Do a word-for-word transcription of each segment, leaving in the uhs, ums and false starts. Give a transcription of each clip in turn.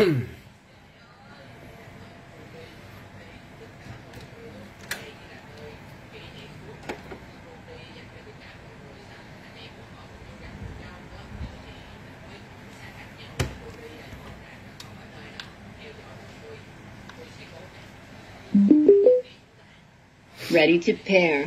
Ready to pair.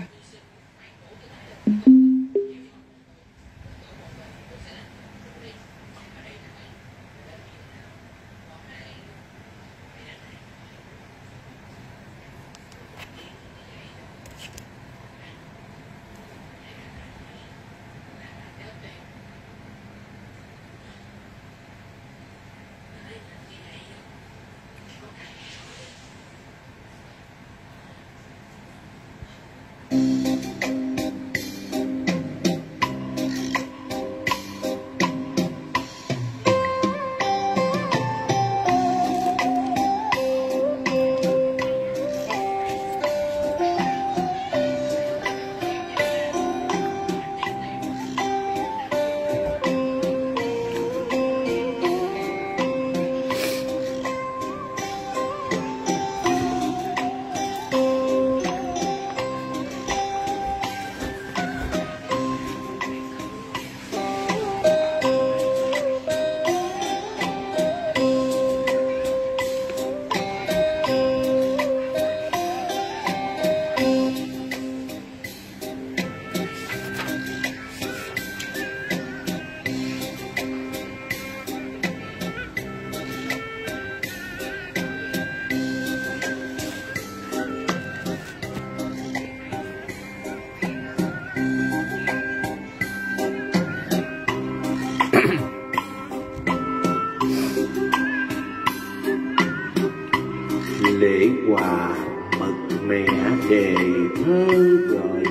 Lễ quà mật mẹ đề thơ gọi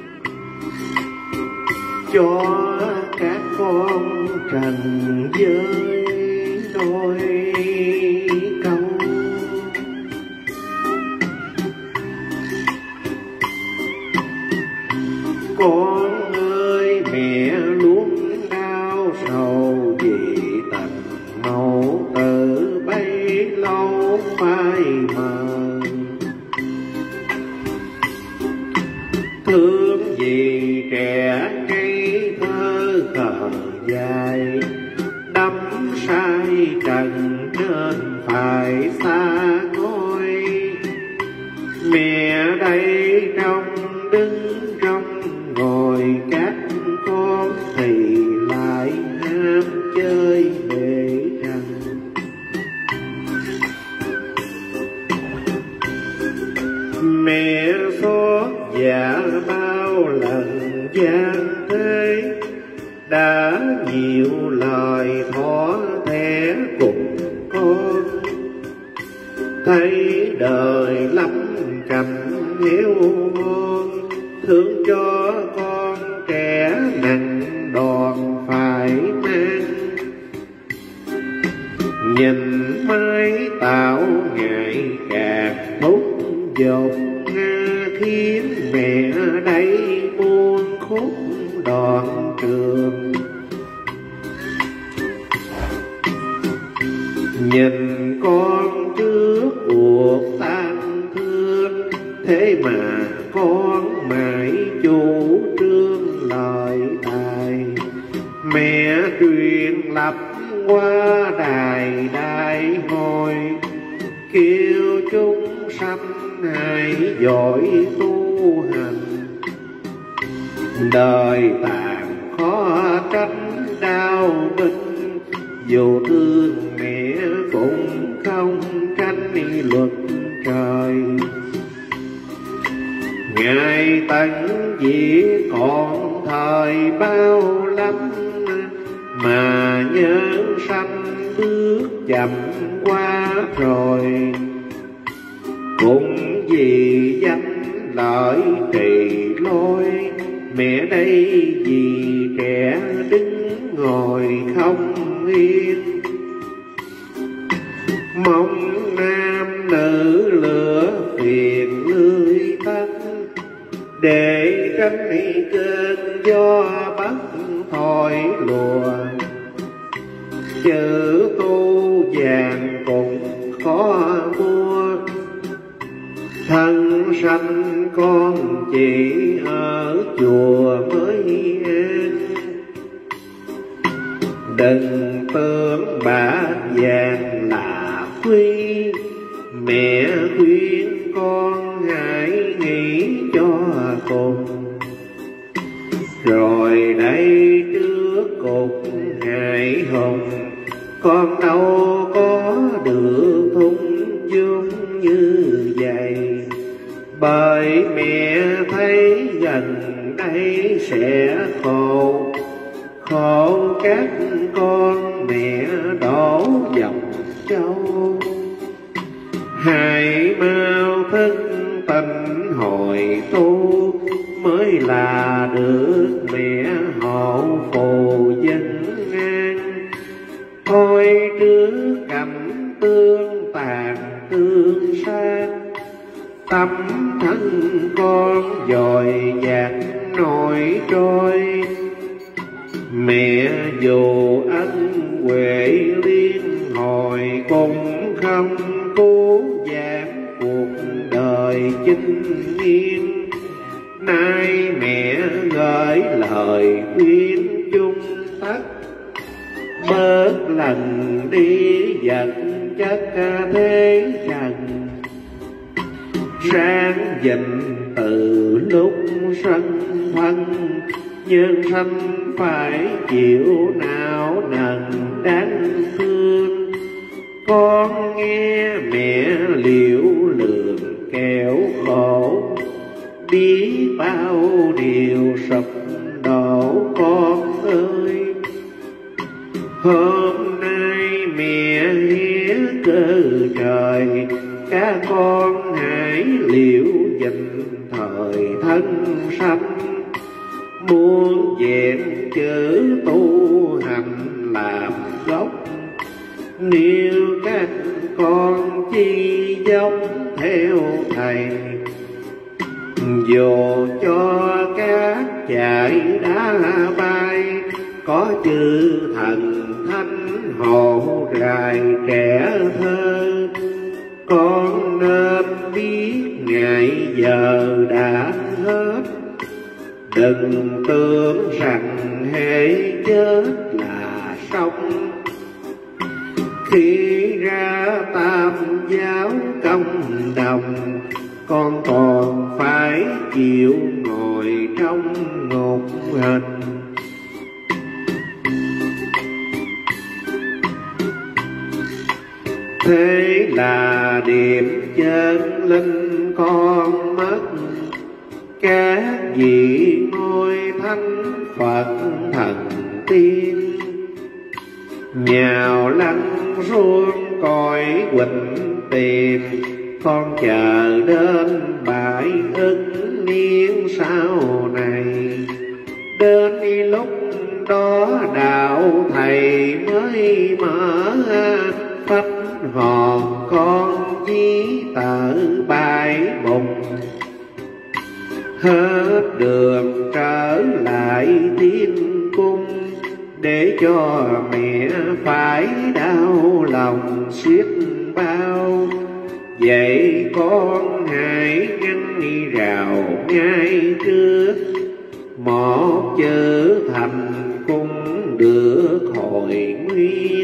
cho các con trần giới đôi câu. Con ơi mẹ luôn đau sầu vì tình mẫu tử bấy lâu phai mờ. Thương vì trẻ ngây thơ khờ dài, đắm say trần nên phải xa ngôi. Mẹ đây trong đứng trong ngồi, các con thì lại ham chơi bể trần. Mẹ xót dạ bao lần gian thế, đã nhiều lời thỏ thẻ cùng con. Thấy đời lắm cảnh hiếu ngon, thương cho con trẻ nặng đòn phải mang. Nhìn mái tảo ngày càng thúc giục, khiến mẹ đây buồn khúc đoạn trường. Nhìn con trước cuộc tan thương, thế mà con mãi chủ trương lời tài. Mẹ truyền lập qua đài đài hồi, kêu chúng sanh hãy giỏi tu hành. Đời tàn khó tránh đau binh, dù thương mẹ cũng không tránh luật trời. Ngày tận chỉ còn thời bao lắm, mà nhớ sanh bước chậm qua rồi. Cũng vì danh lợi trì lôi, mẹ đây vì trẻ đứng ngồi không yên. Mong nam nữ lửa phiền lưới tắt, để tránh cơn gió bắc thổi lùa. Chữ tu vàng sanh con chỉ ở chùa mới an. Đừng tưởng bạc vàng là quý, mẹ khuyên con hãy nghĩ cho cùng. Rồi đây trước cục hài hùng, con đâu có được thung dung như vậy. Bởi mẹ thấy gần đây sẽ khổ, khổ các con mẹ đổ dòng châu. Hãy mau thức tỉnh hồi tu, mới là được mẹ hộ phù dân an. Thôi trước cảnh tương tàn tương sang, tâm thân con dòi dạt nổi trôi. Mẹ dù ân huệ liên hồi, cũng không cứu vãn cuộc đời chinh yên. Nay mẹ gửi lời khuyên chung tất, bớt lần đi vật chất thế trần. Ráng dình từ lúc sân thân, nhân sanh phải chịu não nần đáng thương. Con nghe mẹ liễu lường kẻo khổ, biết bao điều sụp đổ con ơi. Hôm nay mẹ hé cơ trời, các con hãy liễu dình thời thân sanh. Muốn vẹn chữ tu hành làm gốc, nếu các con chi giống theo thầy. Dù cho các chạy đá bay, có chữ thần thánh hộ rài trẻ thơ. Con nên biết ngày giờ đã hết, đừng tưởng rằng hễ chết là xong. Khi ra tam giáo công đồng, con còn phải chịu ngồi trong ngục hình. Thế là điểm chân linh con mất, các vị ngôi thánh Phật thần tiên. Nhào lăn xuống cõi huỳnh tiền, con chờ đến bãi ức niên sau này. Đến lúc đó đạo thầy mới mở, phách hòn con chí tờ bãi bùng. Hết đường trở lại thiên cung, để cho mẹ phải đau lòng xiết bao. Vậy con hãy ngăn rào ngay trước, một chữ thành cũng được hồi nguyên.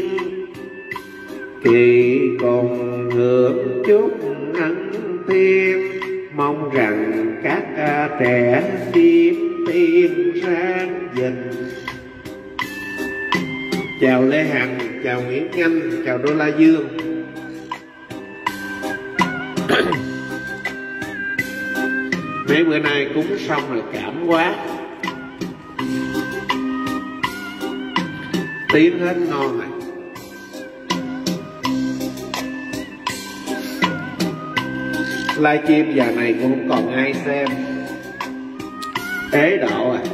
Kỳ cùng hưởng chút ân thiên, mong rằng các trẻ tiếp tiên sang dình. Chào Lê Hằng, chào Nguyễn Anh, chào Đô La Dương. Mấy bữa nay cúng xong rồi cảm quá, tiếng hết ngon rồi. Livestream giờ này cũng không còn ai xem, ế độ à.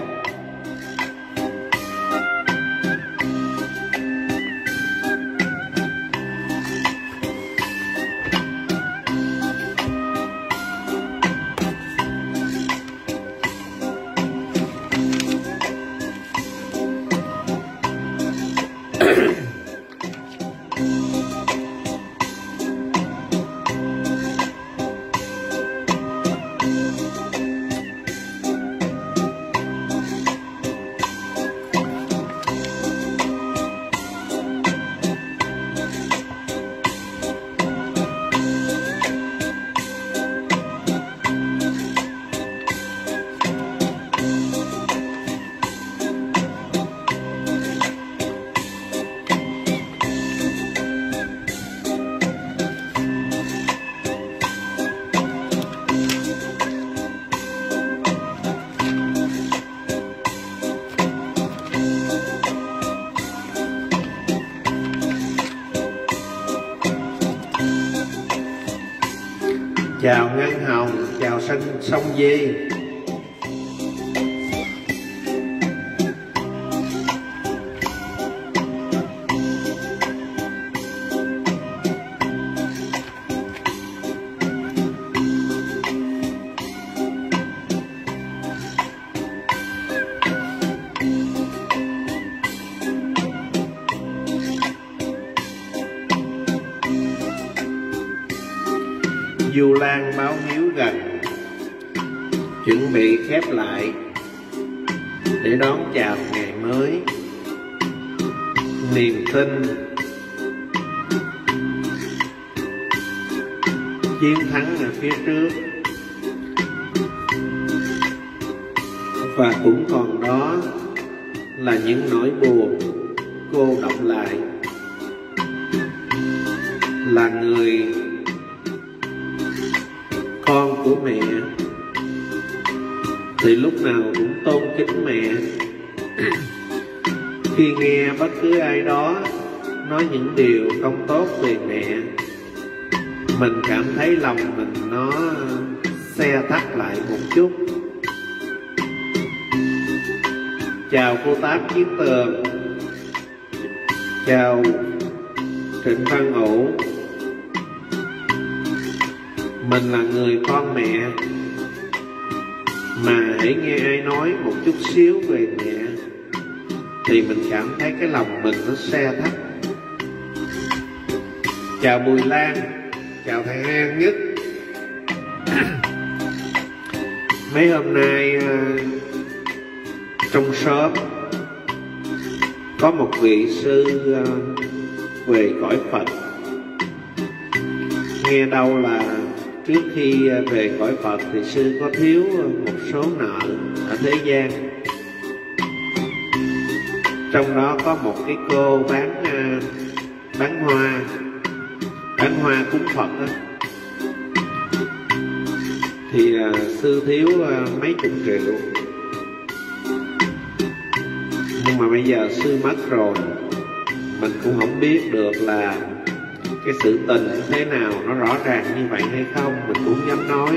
chào Ngân Hồng, chào sân Sông Di. Du Lan báo hiếu gần, chuẩn bị khép lại để đón chào ngày mới. Niềm tin, chiến thắng ở phía trước, và cũng còn đó là những nỗi buồn cô đọng lại. Là người con của mẹ thì lúc nào cũng tôn kính mẹ. Khi nghe bất cứ ai đó nói những điều không tốt về mẹ, mình cảm thấy lòng mình nó se thắt lại một chút. Chào cô Tám Chiến Tường, chào Trịnh Văn Ủ. Mình là người con mẹ, mà hãy nghe ai nói một chút xíu về mẹ thì mình cảm thấy cái lòng mình nó se thắt. Chào Bùi Lan, chào thầy An Nhất. Mấy hôm nay trong shop có một vị sư về cõi Phật. Nghe đâu là trước khi về cõi Phật thì sư có thiếu một số nợ ở thế gian. Trong đó có một cái cô bán bán hoa, bán hoa cúng Phật đó. Thì uh, sư thiếu uh, mấy chục triệu. Nhưng mà bây giờ sư mất rồi, mình cũng không biết được là cái sự tình thế nào, nó rõ ràng như vậy hay không, mình cũng không dám nói.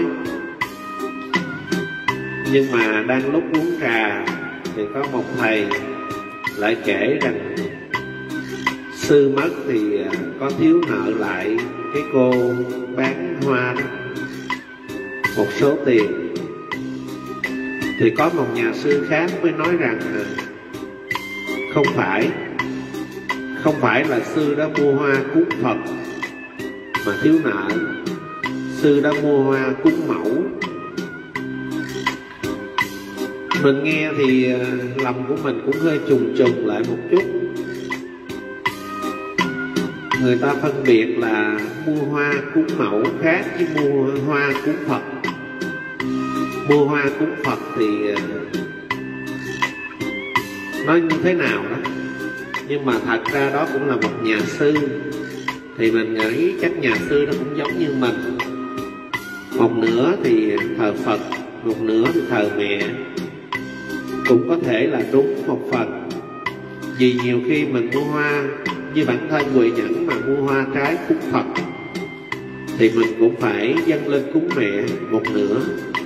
Nhưng mà đang lúc uống trà thì có một thầy lại kể rằng sư mất thì có thiếu nợ lại cái cô bán hoa đó một số tiền. Thì có một nhà sư khác mới nói rằng không phải Không phải là sư đã mua hoa cúng Phật mà thiếu nợ, sư đã mua hoa cúng mẫu. Mình nghe thì lòng của mình cũng hơi trùng trùng lại một chút. Người ta phân biệt là mua hoa cúng mẫu khác với mua hoa cúng Phật. Mua hoa cúng Phật thì nói như thế nào đó, nhưng mà thật ra đó cũng là một nhà sư. Thì mình nghĩ chắc nhà sư nó cũng giống như mình, một nửa thì thờ Phật, một nửa thì thờ mẹ. Cũng có thể là đúng một phần, vì nhiều khi mình mua hoa, như bản thân Huệ Nhẫn mà mua hoa trái cúng Phật thì mình cũng phải dâng lên cúng mẹ một nửa.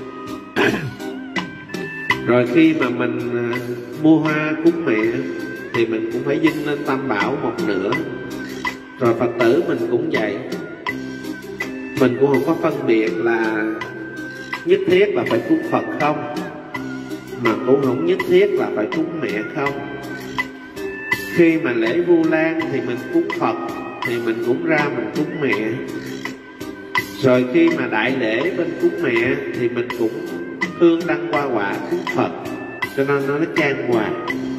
Rồi khi mà mình mua hoa cúng mẹ thì mình cũng phải dâng lên Tam Bảo một nửa. Rồi Phật tử mình cũng vậy, mình cũng không có phân biệt là nhất thiết là phải cúng Phật không, mà cũng không nhất thiết là phải cúng mẹ không. Khi mà lễ Vu Lan thì mình cúng Phật thì mình cũng ra mình cúng mẹ. Rồi khi mà đại lễ bên cúng mẹ thì mình cũng hương đăng hoa quả cúng Phật, cho nên nó chan hòa.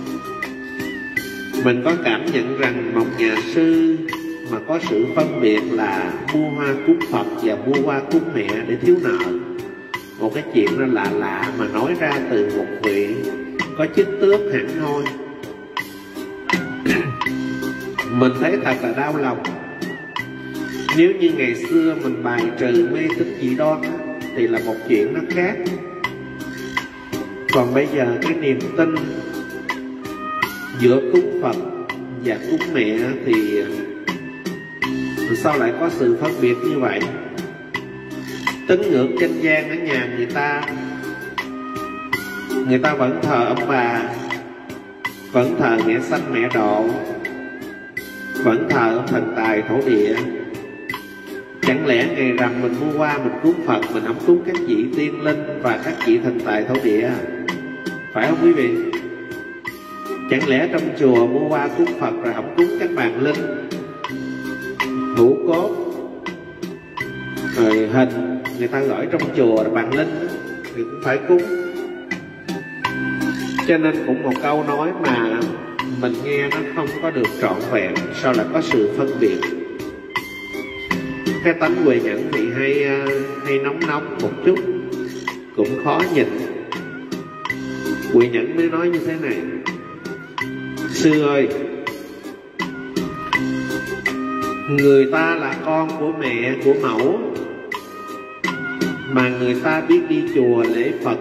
Mình có cảm nhận rằng một nhà sư mà có sự phân biệt là mua hoa cúng Phật và mua hoa cúng mẹ để thiếu nợ, một cái chuyện nó lạ lạ mà nói ra từ một vị có chức tước hẳn hoi. Mình thấy thật là đau lòng. Nếu như ngày xưa mình bài trừ mê tín dị đoan thì là một chuyện nó khác. Còn bây giờ cái niềm tin giữa cúng Phật và cúng mẹ thì sao lại có sự phân biệt như vậy? Tính ngược trên gian ở nhà người ta, người ta vẫn thờ ông bà, vẫn thờ mẹ sanh mẹ độ, vẫn thờ ông thần tài thổ địa. Chẳng lẽ ngày rằm mình mua hoa mình cúng Phật, mình không cúng các vị tiên linh và các vị thần tài thổ địa, phải không quý vị? Chẳng lẽ trong chùa mua hoa cúng Phật rồi không cúng các bàn linh, hữu cốt, rồi hình người ta gọi trong chùa là bàn linh thì cũng phải cúng. Cho nên cũng một câu nói mà mình nghe nó không có được trọn vẹn, sao lại có sự phân biệt. Cái tánh Huệ Nhẫn thì hay hay nóng nóng một chút, cũng khó nhìn. Huệ Nhẫn mới nói như thế này: sư ơi, người ta là con của mẹ, của mẫu, mà người ta biết đi chùa lễ Phật,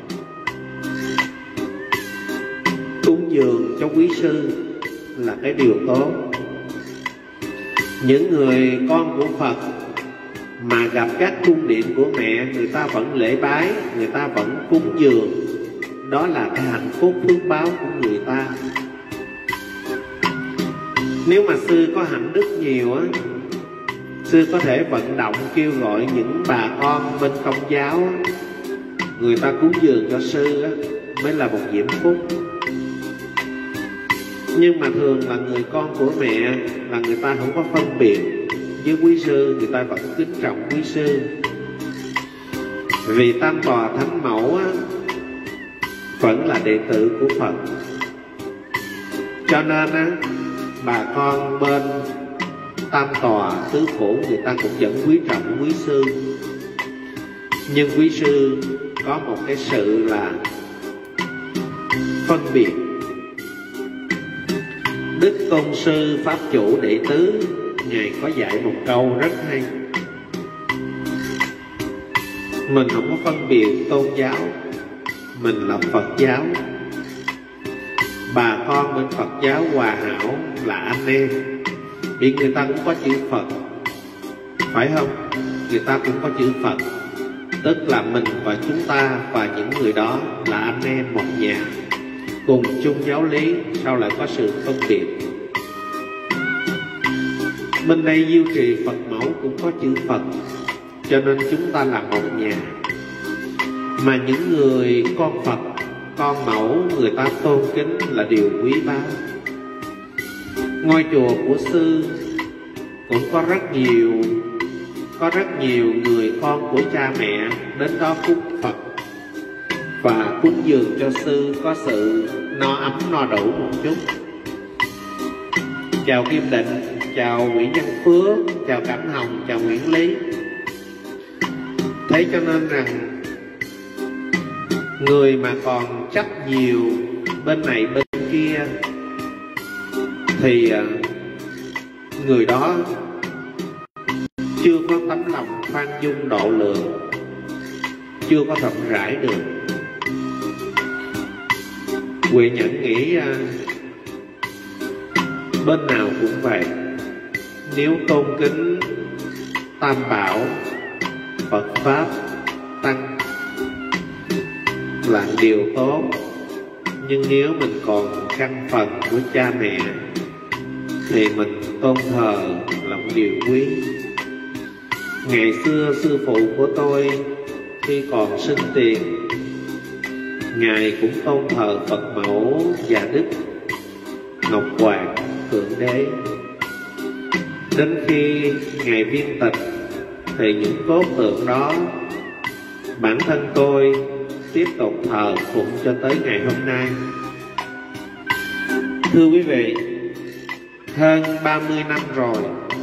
cúng dường cho quý sư là cái điều tốt. Những người con của Phật mà gặp các cung điện của mẹ, người ta vẫn lễ bái, người ta vẫn cúng dường, đó là cái hạnh phúc phước báo của người ta. Nếu mà sư có hạnh đức nhiều á, sư có thể vận động kêu gọi những bà con bên Công giáo á, người ta cúng dường cho sư á, mới là một diễm phúc. Nhưng mà thường là người con của mẹ là người ta không có phân biệt với quý sư, người ta vẫn kính trọng quý sư. Vì Tam Tòa Thánh Mẫu á, vẫn là đệ tử của Phật, cho nên á, bà con bên Tam Tòa Tứ Phủ người ta cũng vẫn quý trọng quý sư. Nhưng quý sư có một cái sự là phân biệt. Đức Tôn Sư Pháp Chủ Đệ Tứ Ngài có dạy một câu rất hay: mình không có phân biệt tôn giáo, mình là Phật giáo. Bà con bên Phật giáo hòa hảo là anh em, vì người ta cũng có chữ Phật, phải không? Người ta cũng có chữ Phật, tức là mình và chúng ta và những người đó là anh em một nhà, cùng chung giáo lý, sao lại có sự phân biệt? Bên đây Diêu Trì Phật Mẫu cũng có chữ Phật, cho nên chúng ta là một nhà. Mà những người con Phật, con mẫu, người ta tôn kính là điều quý báu. Ngôi chùa của sư cũng có rất nhiều có rất nhiều người con của cha mẹ đến đó cúng Phật và cúng dường cho sư, có sự no ấm no đủ một chút. Chào Kim Định, chào Nguyễn Văn Phước, chào Cảnh Hồng, chào Nguyễn Lý. Thế cho nên rằng người mà còn chấp nhiều bên này bên kia thì người đó chưa có tấm lòng khoan dung độ lượng, chưa có rộng rãi được. Huệ Nhẫn nghĩ bên nào cũng vậy, nếu tôn kính Tam Bảo, Phật Pháp, Tăng là điều tốt. Nhưng nếu mình còn căn phần của cha mẹ thì mình tôn thờ là một điều quý. Ngày xưa sư phụ của tôi khi còn sinh tiền, Ngài cũng tôn thờ Phật Mẫu và Đức Ngọc Hoàng Thượng Đế. Đến khi Ngài viên tịch thì những cốt tượng đó bản thân tôi tiếp tục thờ phụng cho tới ngày hôm nay. Thưa quý vị, hơn ba mươi năm rồi,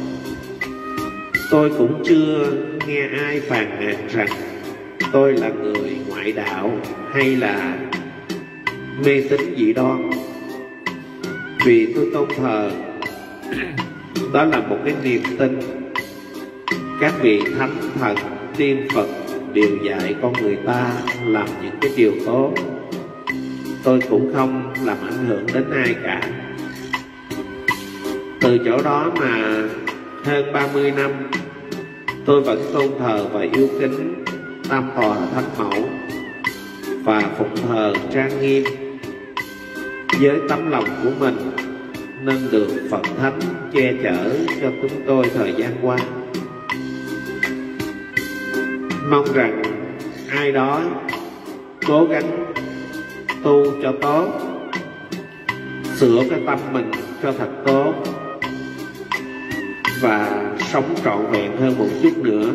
tôi cũng chưa nghe ai phàn nàn rằng tôi là người ngoại đạo hay là mê tín dị đoan. Vì tôi tôn thờ đó là một cái niềm tin. Các vị thánh thần, tiên Phật đều dạy con người ta làm những cái điều tốt. Tôi cũng không làm ảnh hưởng đến ai cả. Từ chỗ đó mà hơn ba mươi năm tôi vẫn tôn thờ và yêu kính Tam Tòa Thánh Mẫu và phụng thờ trang nghiêm. Với tấm lòng của mình nên được Phật Thánh che chở cho chúng tôi thời gian qua. Mong rằng ai đó cố gắng tu cho tốt, sửa cái tâm mình cho thật tốt và sống trọn vẹn hơn một chút nữa.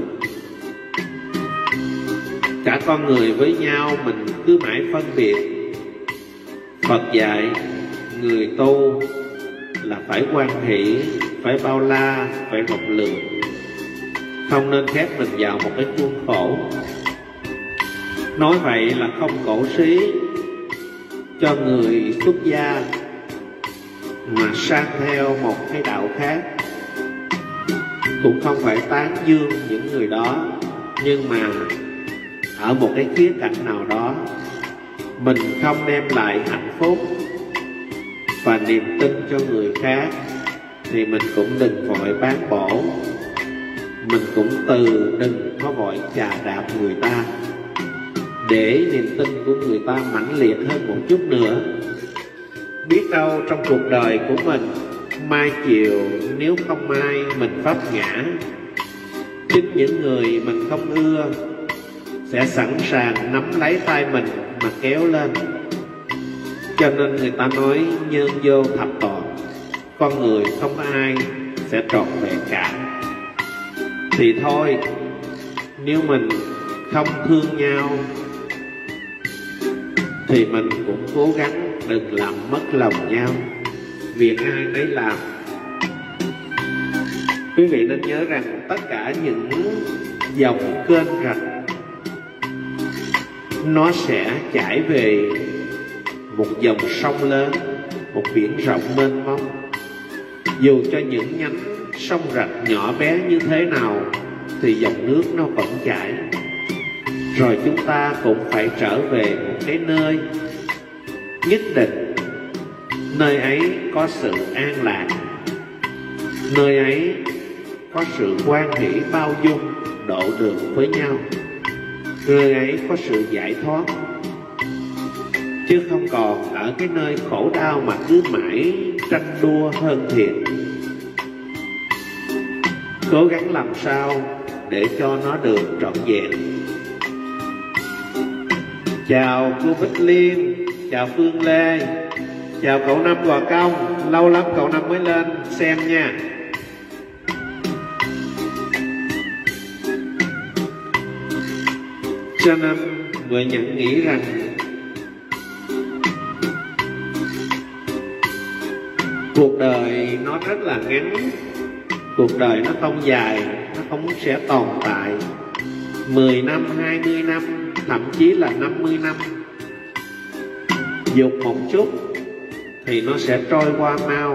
Cả con người với nhau mình cứ mãi phân biệt. Phật dạy người tu là phải hoan hỷ, phải bao la, phải rộng lượng, không nên khép mình vào một cái khuôn khổ. Nói vậy là không cổ xí cho người xuất gia mà sang theo một cái đạo khác, cũng không phải tán dương những người đó, nhưng mà ở một cái khía cạnh nào đó mình không đem lại hạnh phúc và niềm tin cho người khác thì mình cũng đừng vội bán bổ, mình cũng từ đừng có vội chà đạp người ta, để niềm tin của người ta mãnh liệt hơn một chút nữa. Biết đâu trong cuộc đời của mình mai chiều nếu không may mình vấp ngã, chính những người mình không ưa sẽ sẵn sàng nắm lấy tay mình mà kéo lên. Cho nên người ta nói nhân vô thập toàn, con người không có ai sẽ trọn vẹn cả. Thì thôi, nếu mình không thương nhau thì mình cũng cố gắng đừng làm mất lòng nhau, việc ai nấy làm. Quý vị nên nhớ rằng tất cả những dòng kênh rạch nó sẽ chảy về một dòng sông lớn, một biển rộng mênh mông. Dù cho những nhánh sông rạch nhỏ bé như thế nào thì dòng nước nó vẫn chảy. Rồi chúng ta cũng phải trở về một cái nơi nhất định. Nơi ấy có sự an lạc, nơi ấy có sự hoan hỷ bao dung độ được với nhau, nơi ấy có sự giải thoát, chứ không còn ở cái nơi khổ đau mà cứ mãi tranh đua hơn thiệt. Cố gắng làm sao để cho nó được trọn vẹn. Chào cô Bích Liên, chào Phương Lê, chào cậu Năm Gò Công, lâu lắm cậu Năm mới lên xem nha. Cho nên người nhận nghĩ rằng cuộc đời nó rất là ngắn, cuộc đời nó không dài, nó không sẽ tồn tại mười năm, hai mươi năm, thậm chí là năm mươi năm. Dục một chút thì nó sẽ trôi qua mau.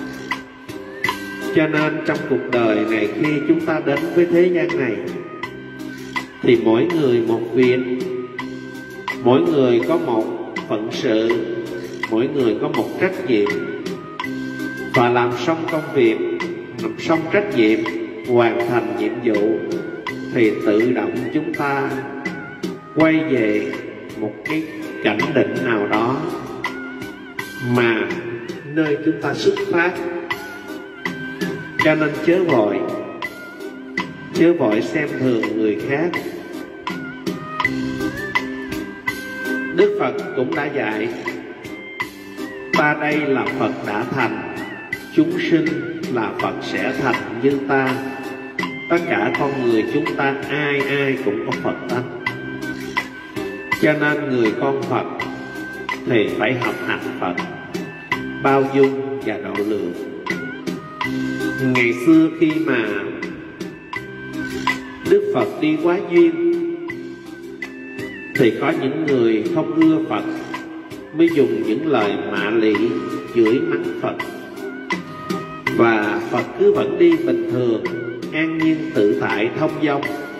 Cho nên trong cuộc đời này, khi chúng ta đến với thế gian này thì mỗi người một việc, mỗi người có một phận sự, mỗi người có một trách nhiệm. Và làm xong công việc, làm xong trách nhiệm, hoàn thành nhiệm vụ thì tự động chúng ta quay về một cái cảnh định nào đó mà nơi chúng ta xuất phát. Cho nên chớ vội, chớ vội xem thường người khác. Đức Phật cũng đã dạy, ta đây là Phật đã thành, chúng sinh là Phật sẽ thành như ta. Tất cả con người chúng ta ai ai cũng có Phật tánh. Cho nên người con Phật thì phải học hành Phật, bao dung và độ lượng. Ngày xưa khi mà Đức Phật đi quá duyên thì có những người không ưa Phật mới dùng những lời mạ lị chửi mắng Phật. Và Phật cứ vẫn đi bình thường, an nhiên tự tại thông dong.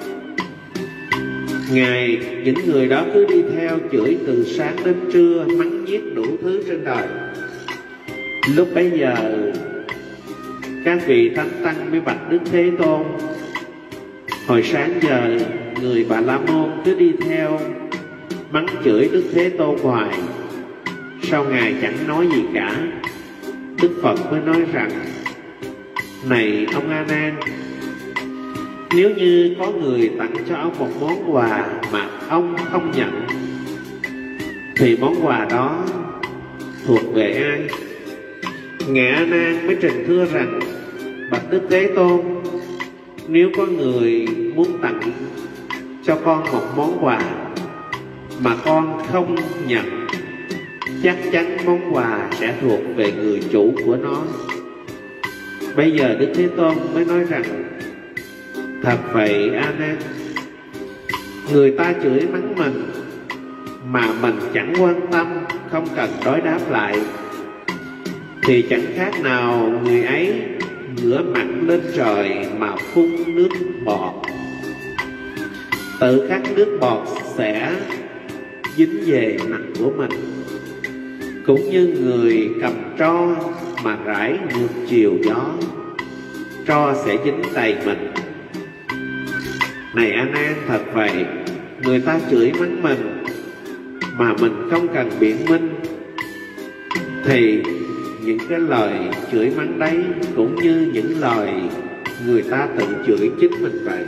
Ngài những người đó cứ đi theo chửi từ sáng đến trưa, mắng nhiếc đủ thứ trên đời. Lúc bấy giờ các vị thánh tăng mới bạch Đức Thế Tôn Hồi sáng giờ người Bà La Môn cứ đi theo mắng chửi Đức Thế Tôn hoài, sau Ngài chẳng nói gì cả. Đức Phật mới nói rằng: này ông A Nan, nếu như có người tặng cho ông một món quà mà ông không nhận, thì món quà đó thuộc về ai? Ngài A Nan mới trình thưa rằng: bạch Đức Thế Tôn, nếu có người muốn tặng cho con một món quà mà con không nhận, chắc chắn món quà sẽ thuộc về người chủ của nó. Bây giờ Đức Thế Tôn mới nói rằng: thật vậy A Nan, người ta chửi mắng mình mà mình chẳng quan tâm, không cần đối đáp lại, thì chẳng khác nào người ấy ngửa mặt lên trời mà phun nước bọt. Tự khắc nước bọt sẽ dính về mặt của mình, cũng như người cầm tro mà rải ngược chiều gió, tro sẽ dính đầy mình. Này A Nan, thật vậy, người ta chửi mắng mình mà mình không cần biện minh, thì những cái lời chửi mắng đấy cũng như những lời người ta tự chửi chính mình vậy.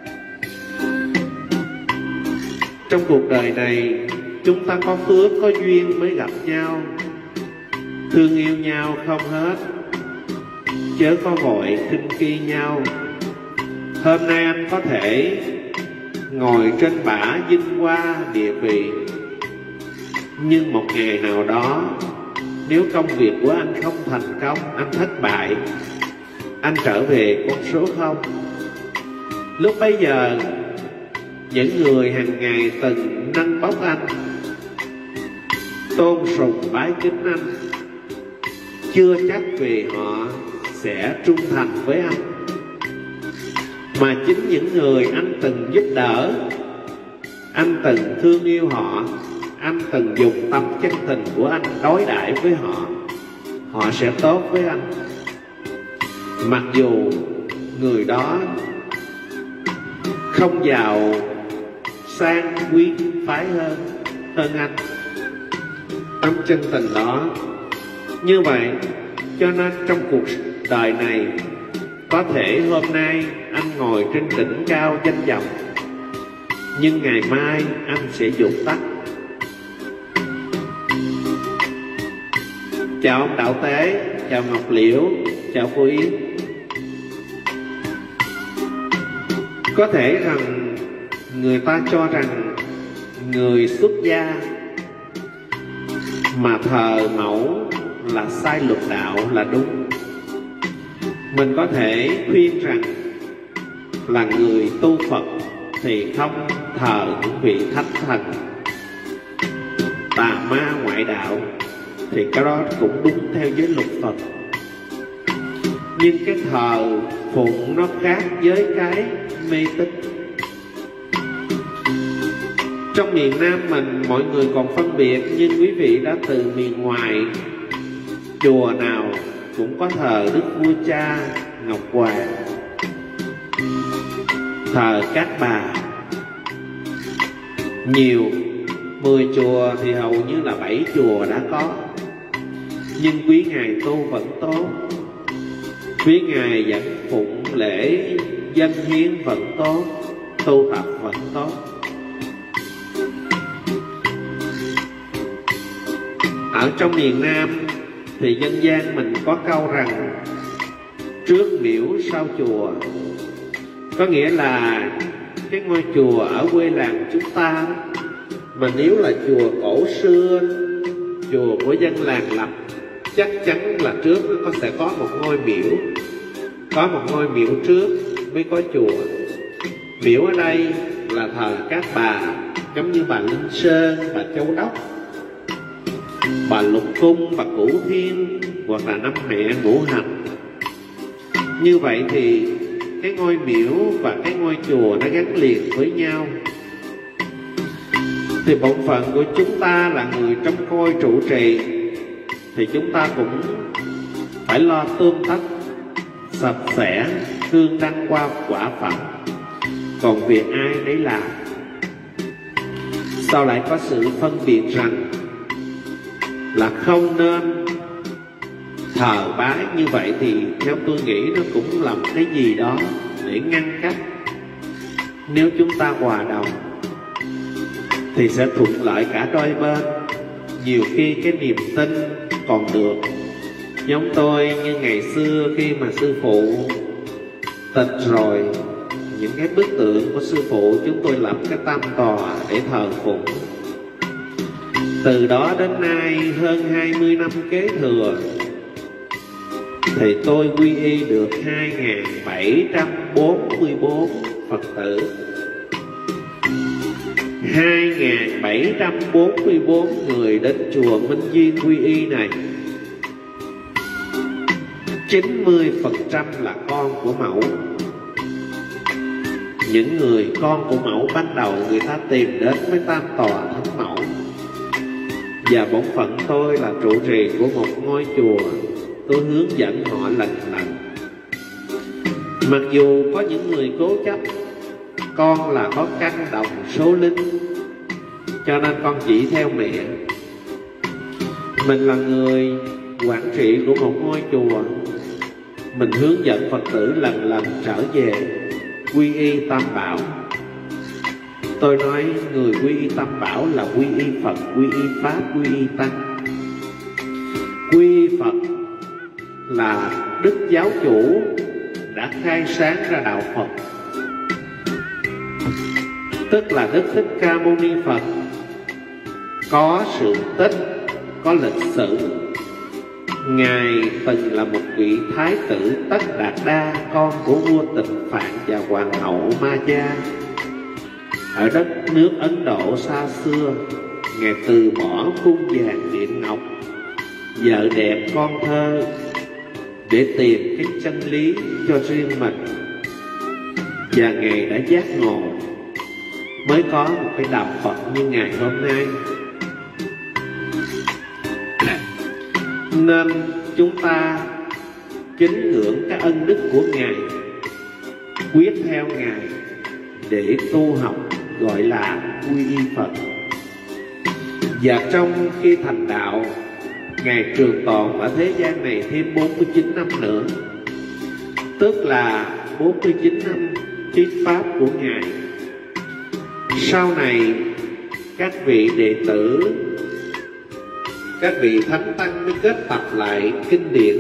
Trong cuộc đời này, chúng ta có phước, có duyên mới gặp nhau, thương yêu nhau không hết, chớ có vội khinh khi nhau. Hôm nay anh có thể ngồi trên bả vinh hoa địa vị, nhưng một ngày nào đó, nếu công việc của anh không thành công, anh thất bại, anh trở về con số không. Lúc bấy giờ, những người hàng ngày từng nâng bốc anh, tôn sùng bái kính anh, chưa chắc vì họ sẽ trung thành với anh, mà chính những người anh từng giúp đỡ, anh từng thương yêu họ, anh từng dùng tâm chân tình của anh đối đãi với họ, họ sẽ tốt với anh. Mặc dù người đó không giàu sang quý phái hơn hơn anh, tâm chân tình đó. Như vậy cho nên trong cuộc đời này, có thể hôm nay anh ngồi trên đỉnh cao danh vọng, nhưng ngày mai anh sẽ vụt tắt. Chào ông Đạo Tế, chào Ngọc Liễu, chào cô Yến. Có thể rằng người ta cho rằng người xuất gia mà thờ mẫu là sai luật đạo là đúng. Mình có thể khuyên rằng là người tu Phật thì không thờ những vị thánh thần tà ma ngoại đạo, thì cái đó cũng đúng theo giới luật Phật. Nhưng cái thờ phụng nó khác với cái mê tín. Trong miền Nam mình mọi người còn phân biệt, nhưng quý vị đã từ miền ngoài, chùa nào cũng có thờ Đức Vua Cha Ngọc Hoàng, thờ các bà. Nhiều, mười chùa thì hầu như là bảy chùa đã có. Nhưng quý ngài tu vẫn tốt, quý ngài vẫn phụng lễ dân hiến vẫn tốt, tu tập vẫn tốt. Ở trong miền Nam thì dân gian mình có câu rằng trước miễu sau chùa, có nghĩa là cái ngôi chùa ở quê làng chúng ta, mà nếu là chùa cổ xưa, chùa của dân làng lập, chắc chắn là trước nó sẽ có một ngôi miễu, có một ngôi miễu trước mới có chùa. Miễu ở đây là thờ các bà, giống như bà Linh Sơn, bà Châu Đốc, bà Lục Cung, bà Cửu Thiên, hoặc là năm mẹ ngũ hành. Như vậy thì cái ngôi miễu và cái ngôi chùa nó gắn liền với nhau. Thì bổn phận của chúng ta là người trông coi trụ trì, thì chúng ta cũng phải lo tươm tất, sạch sẽ, hương đăng qua quả phẩm. còn việc ai nấy làm. Sao lại có sự phân biệt rằng là không nên thờ bái như vậy? Thì theo tôi nghĩ nó cũng là một cái gì đó để ngăn cách. Nếu chúng ta hòa đồng thì sẽ thuận lợi cả đôi bên. Nhiều khi cái niềm tin còn được. Giống tôi như ngày xưa khi mà sư phụ tịch rồi, những cái bức tượng của sư phụ chúng tôi lập cái tam tòa để thờ phụng. Từ đó đến nay hơn hai mươi năm kế thừa thì tôi quy y được hai nghìn bảy trăm bốn mươi bốn Phật tử. hai nghìn bảy trăm bốn mươi bốn người đến chùa Minh Duyên quy y này, chín mươi phần trăm là con của mẫu. Những người con của mẫu ban đầu người ta tìm đến với tam tòa thánh mẫu. Và bổn phận tôi là trụ trì của một ngôi chùa, tôi hướng dẫn họ lần lần. Mặc dù có những người cố chấp, con là có căn đồng số linh, cho nên con chỉ theo mẹ. Mình là người quản trị của một ngôi chùa, mình hướng dẫn Phật tử lần lần trở về quy y Tam Bảo. Tôi nói người quy y Tam Bảo là quy y Phật, quy y Pháp, quy y Tăng. Quy y Phật là Đức Giáo Chủ đã khai sáng ra đạo Phật, tức là Đức Thích Ca Mâu Ni Phật có sự tích, có lịch sử. Ngài từng là một vị thái tử Tất Đạt Đa, con của vua Tịnh Phạn và hoàng hậu Ma Gia. Ở đất nước Ấn Độ xa xưa, Ngài từ bỏ cung vàng điện ngọc, vợ đẹp con thơ để tìm cái chân lý cho riêng mình. Và Ngài đã giác ngộ, mới có một cái đạo Phật như ngày hôm nay. Nên chúng ta kính ngưỡng cái ân đức của Ngài, quyết theo Ngài để tu học, gọi là quy y Phật. Và trong khi thành đạo, Ngài trường tồn ở thế gian này thêm bốn mươi chín năm nữa, tức là bốn mươi chín năm thuyết pháp của Ngài. Sau này các vị đệ tử, các vị thánh tăng mới kết tập lại kinh điển,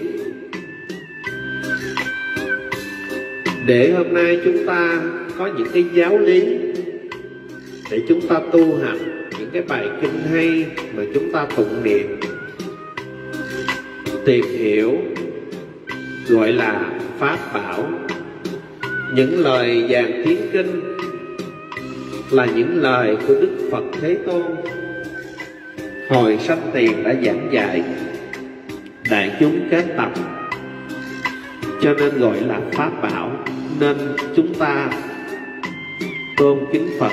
để hôm nay chúng ta có những cái giáo lý để chúng ta tu hành, những cái bài kinh hay mà chúng ta tụng niệm, tìm hiểu, gọi là Pháp Bảo. Những lời vàng tiếng kinh là những lời của Đức Phật Thế Tôn hồi sanh tiền đã giảng dạy, đại chúng kết tập, cho nên gọi là Pháp Bảo. Nên chúng ta tôn kính Phật,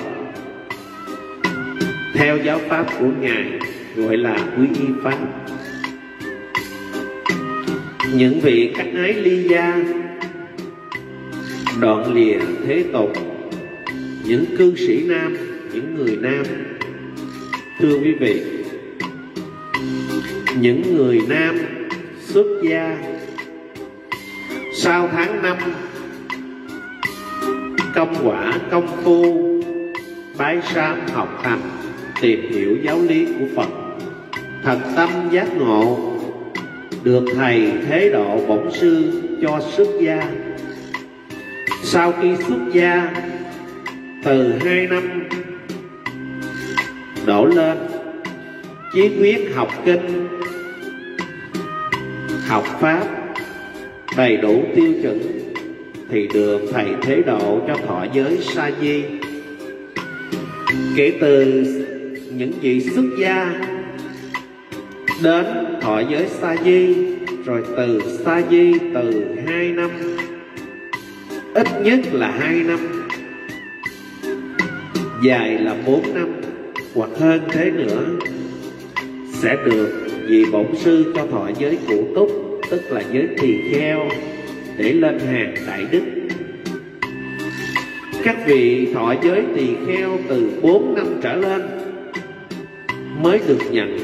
theo giáo pháp của Ngài, gọi là quy y Pháp. Những vị cắt ái ly gia, đoạn lìa thế tục, những cư sĩ nam, những người nam, thưa quý vị, những người nam xuất gia sau tháng năm công quả công phu bái sám học hành, tìm hiểu giáo lý của Phật, thật tâm giác ngộ, được thầy thế độ bổn sư cho xuất gia. Sau khi xuất gia, từ hai năm đổ lên, chí quyết học kinh, học pháp đầy đủ tiêu chuẩn, thì được thầy thế độ cho thọ giới sa di. Kể từ những vị xuất gia đến thọ giới sa di, rồi từ sa di từ hai năm, ít nhất là hai năm, dài là bốn năm hoặc hơn thế nữa, sẽ được vị bổn sư cho thọ giới cụ túc, tức là giới tỳ kheo, để lên hàng đại đức. Các vị thọ giới tỳ kheo từ bốn năm trở lên mới được nhận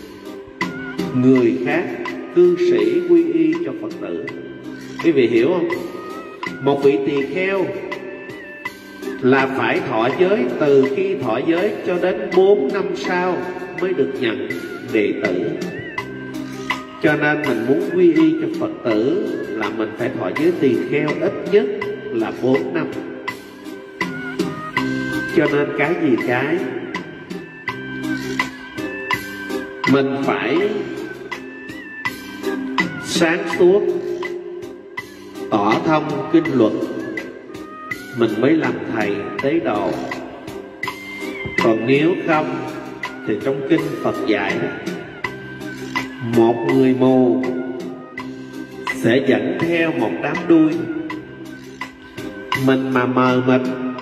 người khác cư sĩ quy y cho Phật tử. Quý vị hiểu không? Một vị tỳ kheo là phải thọ giới, từ khi thọ giới cho đến bốn năm sau mới được nhận đệ tử. Cho nên mình muốn quy y cho Phật tử là mình phải thọ giới tỳ kheo ít nhất là bốn năm. Cho nên cái gì cái mình phải sáng suốt, tỏ thông kinh luật, mình mới làm thầy tế độ. Còn nếu không thì trong kinh Phật dạy một người mù sẽ dẫn theo một đám đuôi. Mình mà mờ mịt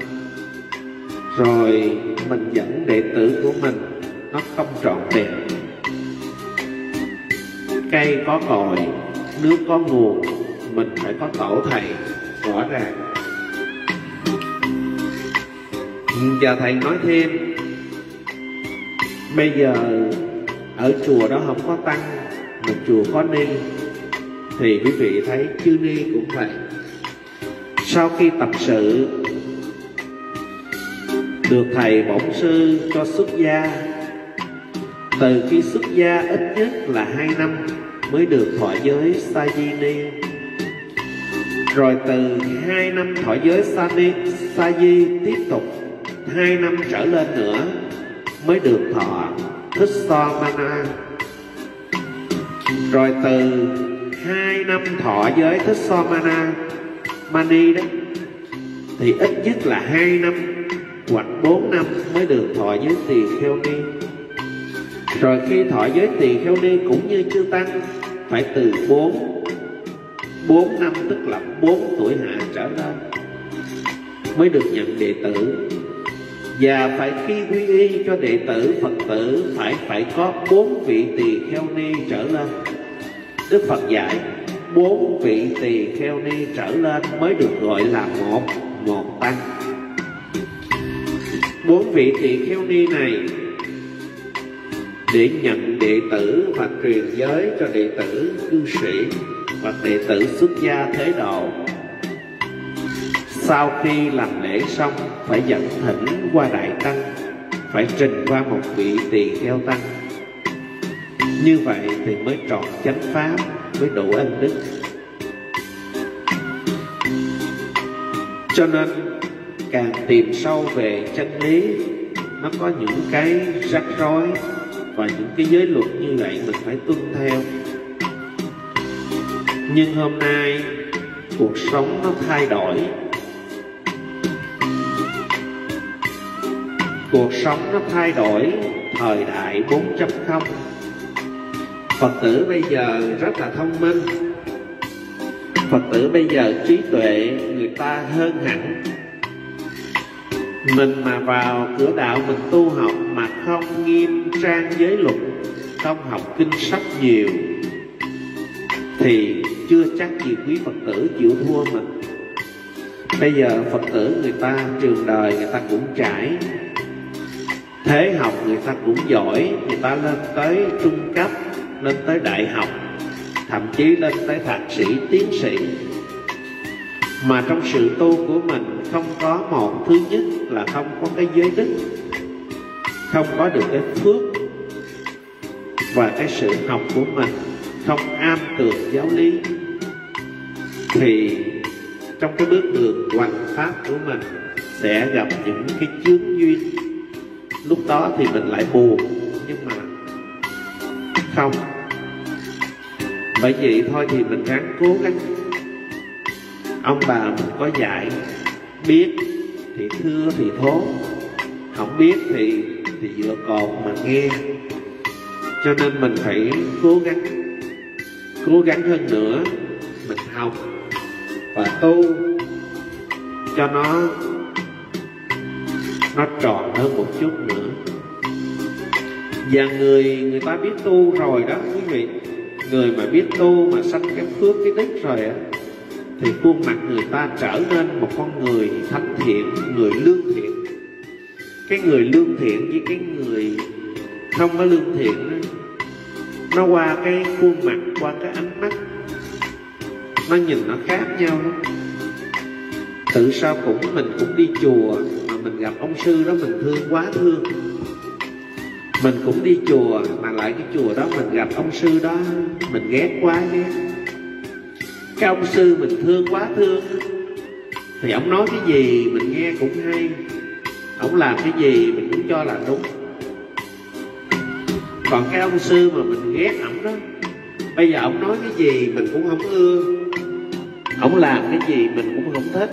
rồi mình dẫn đệ tử của mình nó không trọn vẹn. Cây có cội, nước có nguồn, mình phải có tổ thầy rõ ràng. Giờ thầy nói thêm, bây giờ ở chùa đó không có tăng mà chùa có ni, thì quý vị thấy chư ni cũng vậy. Sau khi tập sự được thầy bổn sư cho xuất gia, từ khi xuất gia ít nhất là hai năm mới được thọ giới sa di ni. Rồi từ hai năm thọ giới sa di, sa di tiếp tục hai năm trở lên nữa mới được thọ thích so mana. Rồi từ hai năm thọ giới thích so mana mani đấy thì ít nhất là hai năm hoặc bốn năm mới được thọ giới tỳ kheo ni. Rồi khi thọ giới tỳ kheo ni cũng như chư tăng phải từ bốn bốn năm, tức là bốn tuổi hạ trở lên mới được nhận đệ tử. Và phải khi quy y cho đệ tử Phật tử phải phải có bốn vị tỳ kheo ni trở lên. Đức Phật dạy bốn vị tỳ kheo ni trở lên mới được gọi là một một tăng. Bốn vị tỳ kheo ni này để nhận đệ tử và truyền giới cho đệ tử cư sĩ hoặc đệ tử xuất gia thế độ. Sau khi làm lễ xong phải dẫn thỉnh qua đại tăng, phải trình qua một vị tỳ kheo tăng. Như vậy thì mới trọn chánh pháp, mới đủ ân đức. Cho nên càng tìm sâu về chân lý, nó có những cái rắc rối và những cái giới luật như vậy mình phải tuân theo. Nhưng hôm nay cuộc sống nó thay đổi, cuộc sống nó thay đổi, thời đại bốn chấm không. Phật tử bây giờ rất là thông minh, Phật tử bây giờ trí tuệ người ta hơn hẳn. Mình mà vào cửa đạo mình tu học mà không nghiêm trang giới luật, không học kinh sách nhiều thì chưa chắc gì quý Phật tử chịu thua mình. Bây giờ Phật tử người ta trường đời người ta cũng trải, thế học người ta cũng giỏi, người ta lên tới trung cấp, lên tới đại học, thậm chí lên tới thạc sĩ, tiến sĩ. Mà trong sự tu của mình không có một, thứ nhất là không có cái giới đức, không có được cái phước, và cái sự học của mình không am tường giáo lý, thì trong cái bước đường hoằng pháp của mình sẽ gặp những cái chướng duyên. Lúc đó thì mình lại buồn, nhưng mà không. Bởi vậy thôi thì mình ráng cố gắng. Ông bà mình có dạy, biết thì thưa thì thốt, không biết thì thì dựa cột mà nghe. Cho nên mình phải cố gắng, cố gắng hơn nữa. Mình học và tu cho nó nó tròn hơn một chút nữa. Và người người ta biết tu rồi đó quý vị, người mà biết tu mà sanh cái phước cái đức rồi á, thì khuôn mặt người ta trở nên một con người thánh thiện, người lương thiện. Cái người lương thiện với cái người không có lương thiện đó, nó qua cái khuôn mặt, qua cái ánh mắt, nó nhìn nó khác nhau lắm. Tự sao cũng mình cũng đi chùa mà mình gặp ông sư đó mình thương quá thương. Mình cũng đi chùa mà lại cái chùa đó mình gặp ông sư đó mình ghét quá ghét. Cái ông sư mình thương quá thương, thì ông nói cái gì mình nghe cũng hay, ông làm cái gì mình cũng cho là đúng. Còn cái ông sư mà mình ghét ổng đó, bây giờ ông nói cái gì mình cũng không ưa, ông làm cái gì mình cũng không thích.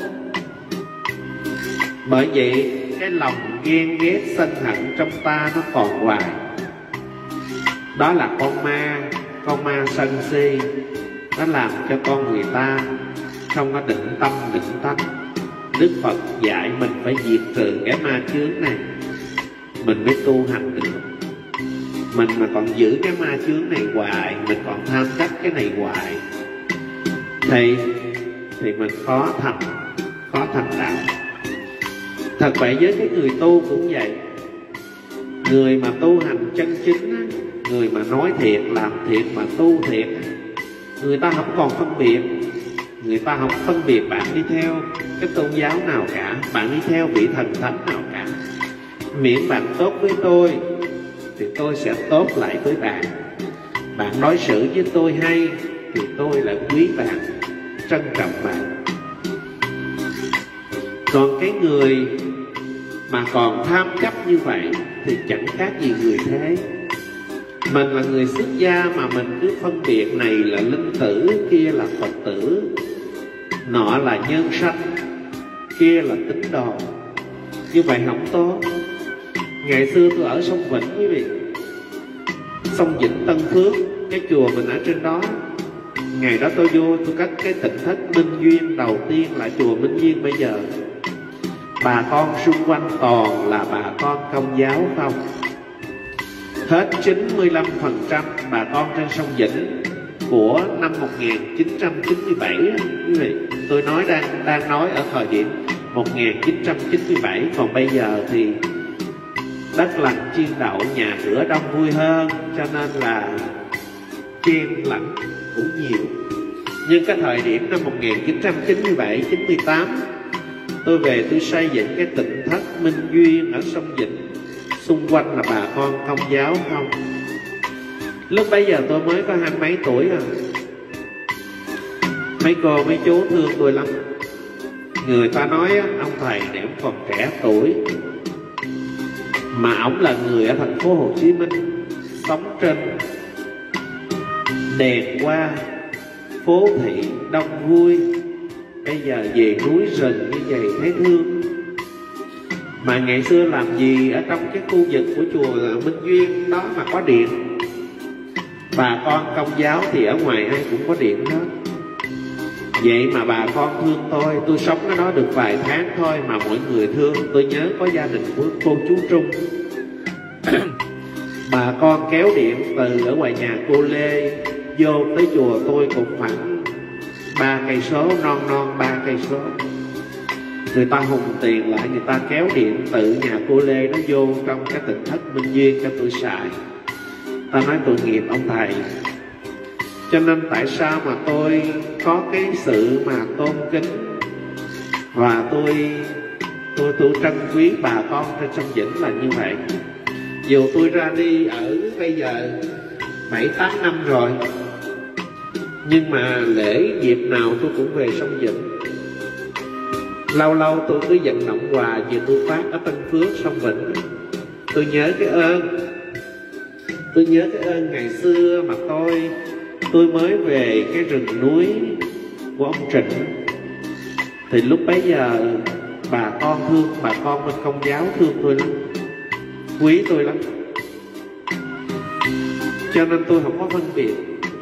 Bởi vậy cái lòng ghen ghét sân hận trong ta nó còn hoài. Đó là con ma, con ma sân si. Nó làm cho con người ta không có định tâm định tánh. Đức Phật dạy mình phải diệt trừ cái ma chướng này, mình mới tu hành được. Mình mà còn giữ cái ma chướng này hoài, mình còn tham chấp cái này hoài, thì thì mình khó thành, khó thành đạo. Thật vậy với cái người tu cũng vậy. Người mà tu hành chân chính á, người mà nói thiệt, làm thiệt, mà tu thiệt, người ta không còn phân biệt. Người ta không phân biệt bạn đi theo cái tôn giáo nào cả, bạn đi theo vị thần thánh nào cả. Miễn bạn tốt với tôi thì tôi sẽ tốt lại với bạn. Bạn đối xử với tôi hay thì tôi lại quý bạn, trân trọng bạn. Còn cái người mà còn tham chấp như vậy thì chẳng khác gì người thế. Mình là người xuất gia mà mình cứ phân biệt này là linh tử, kia là Phật tử, nọ là nhân sanh, kia là tín đồ. Như vậy không tốt. Ngày xưa tôi ở sông Vĩnh quý vị, sông Vĩnh Tân Phước, cái chùa mình ở trên đó. Ngày đó tôi vô tôi cất cái tỉnh thất Minh Duyên đầu tiên là chùa Minh Duyên. Bây giờ bà con xung quanh toàn là bà con Công giáo không. Hết chín mươi lăm phần trăm bà con trên sông Vĩnh của năm một nghìn chín trăm chín mươi bảy. Quý vị, tôi nói đang đang nói ở thời điểm một nghìn chín trăm chín mươi bảy. Còn bây giờ thì đất lành chim đậu, nhà cửa đông vui hơn, cho nên là chen lẫn cũng nhiều. Nhưng cái thời điểm năm một nghìn chín trăm chín mươi bảy, chín mươi tám, tôi về tôi xây dựng cái tỉnh thất Minh Duyên ở sông Vĩnh, xung quanh là bà con Công giáo không. Lúc bấy giờ tôi mới có hai mấy tuổi à. Mấy cô mấy chú thương tôi lắm. Người ta nói ông thầy này ông còn trẻ tuổi, mà ông là người ở thành phố Hồ Chí Minh, sống trên đèn hoa, phố thị đông vui. Bây giờ về núi rừng như vậy thấy thương. Mà ngày xưa làm gì ở trong cái khu vực của chùa Minh Duyên đó mà có điện. Bà con Công giáo thì ở ngoài ai cũng có điện hết. Vậy mà bà con thương tôi. Tôi sống ở đó được vài tháng thôi mà mọi người thương. Tôi nhớ có gia đình của cô chú Trung. Bà con kéo điện từ ở ngoài nhà cô Lê vô tới chùa tôi cũng khoảng ba cây số, non non ba cây số. Người ta hùng tiền lại, người ta kéo điện từ nhà cô Lê đó vô trong cái tỉnh thất Minh Duyên cho tôi xài. Ta nói tội nghiệp ông thầy. Cho nên tại sao mà tôi có cái sự mà tôn kính và tôi tôi tôi trân quý bà con trên sông Vĩnh là như vậy. Dù tôi ra đi ở bây giờ bảy tám năm rồi, nhưng mà lễ dịp nào tôi cũng về sông Vĩnh. Lâu lâu tôi cứ vận động quà vì tôi phát ở Tân Phước, sông Vĩnh. Tôi nhớ cái ơn, tôi nhớ cái ơn ngày xưa mà tôi tôi mới về cái rừng núi của ông Trịnh. Thì lúc bấy giờ bà con thương, bà con bên Công giáo thương tôi lắm, quý tôi lắm. Cho nên tôi không có phân biệt.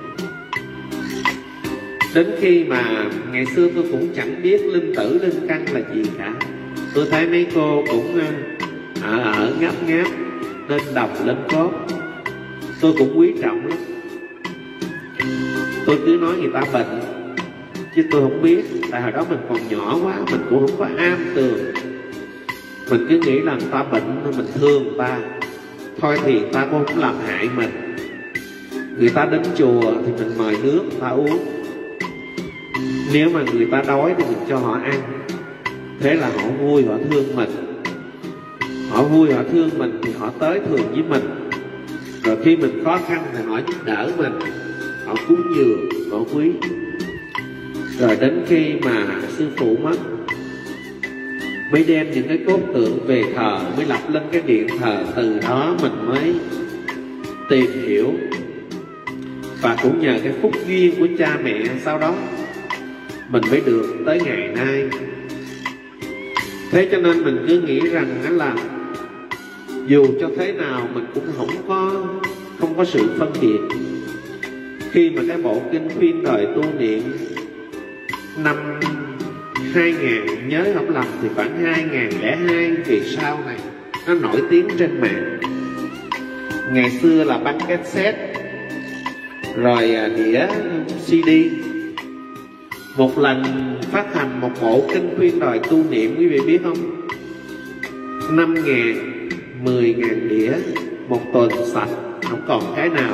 Đến khi mà ngày xưa tôi cũng chẳng biết linh tử linh căn là gì cả. Tôi thấy mấy cô cũng ở ở ngáp ngáp lên đồng lên cốt, tôi cũng quý trọng lắm. Tôi cứ nói người ta bệnh chứ tôi không biết, tại hồi đó mình còn nhỏ quá, mình cũng không có am tường. Mình cứ nghĩ là người ta bệnh mình thương người ta, thôi thì người ta cũng không làm hại mình. Người ta đến chùa thì mình mời nước người ta uống, nếu mà người ta đói thì mình cho họ ăn. Thế là họ vui, họ thương mình. Họ vui, họ thương mình thì họ tới thường với mình. Rồi khi mình khó khăn thì họ giúp đỡ mình, họ cúng dường, họ quý. Rồi đến khi mà sư phụ mất, mới đem những cái cốt tượng về thờ, mới lập lên cái điện thờ. Từ đó mình mới tìm hiểu, và cũng nhờ cái phúc duyên của cha mẹ, sau đó mình mới được tới ngày nay. Thế cho nên mình cứ nghĩ rằng là dù cho thế nào mình cũng không có không có sự phân biệt. Khi mà cái bộ kinh Khuyên Đời Tu Niệm năm hai nghìn, nhớ không lầm thì khoảng hai nghìn lẻ hai kỳ sau này, nó nổi tiếng trên mạng. Ngày xưa là băng cassette, rồi đĩa xê đê. Một lần phát hành một bộ kinh Khuyên Đời Tu Niệm, quý vị biết không? Năm ngàn, mười ngàn đĩa, một tuần sạch, không còn cái nào.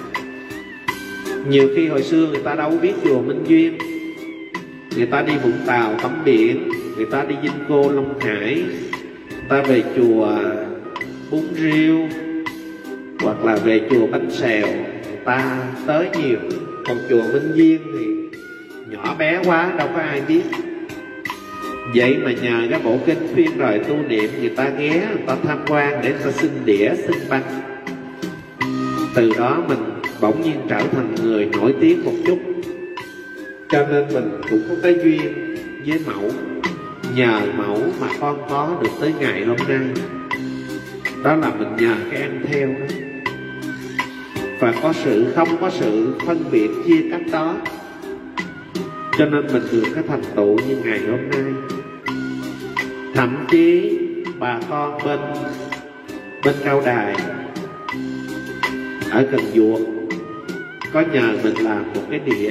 Nhiều khi hồi xưa người ta đâu biết chùa Minh Duyên, người ta đi Vũng Tàu tắm biển, người ta đi Vinh Cô, Long Hải, người ta về chùa Bún Riêu, hoặc là về chùa Bánh Xèo, người ta tới nhiều. Còn chùa Minh Duyên thì nhỏ bé quá, đâu có ai biết. Vậy mà nhờ cái bộ kinh Khuyên Đời Tu Niệm, người ta ghé, người ta tham quan để người ta xin đĩa, xin băng. Từ đó mình bỗng nhiên trở thành người nổi tiếng một chút. Cho nên mình cũng có cái duyên với mẫu. Nhờ mẫu mà con có được tới ngày hôm nay. Đó là mình nhờ cái ăn theo đó. Và có sự không có sự phân biệt chia cách đó, cho nên mình được cái thành tựu như ngày hôm nay. Thậm chí bà con bên bên Cao Đài ở Cần Duộc có nhờ mình làm một cái đĩa,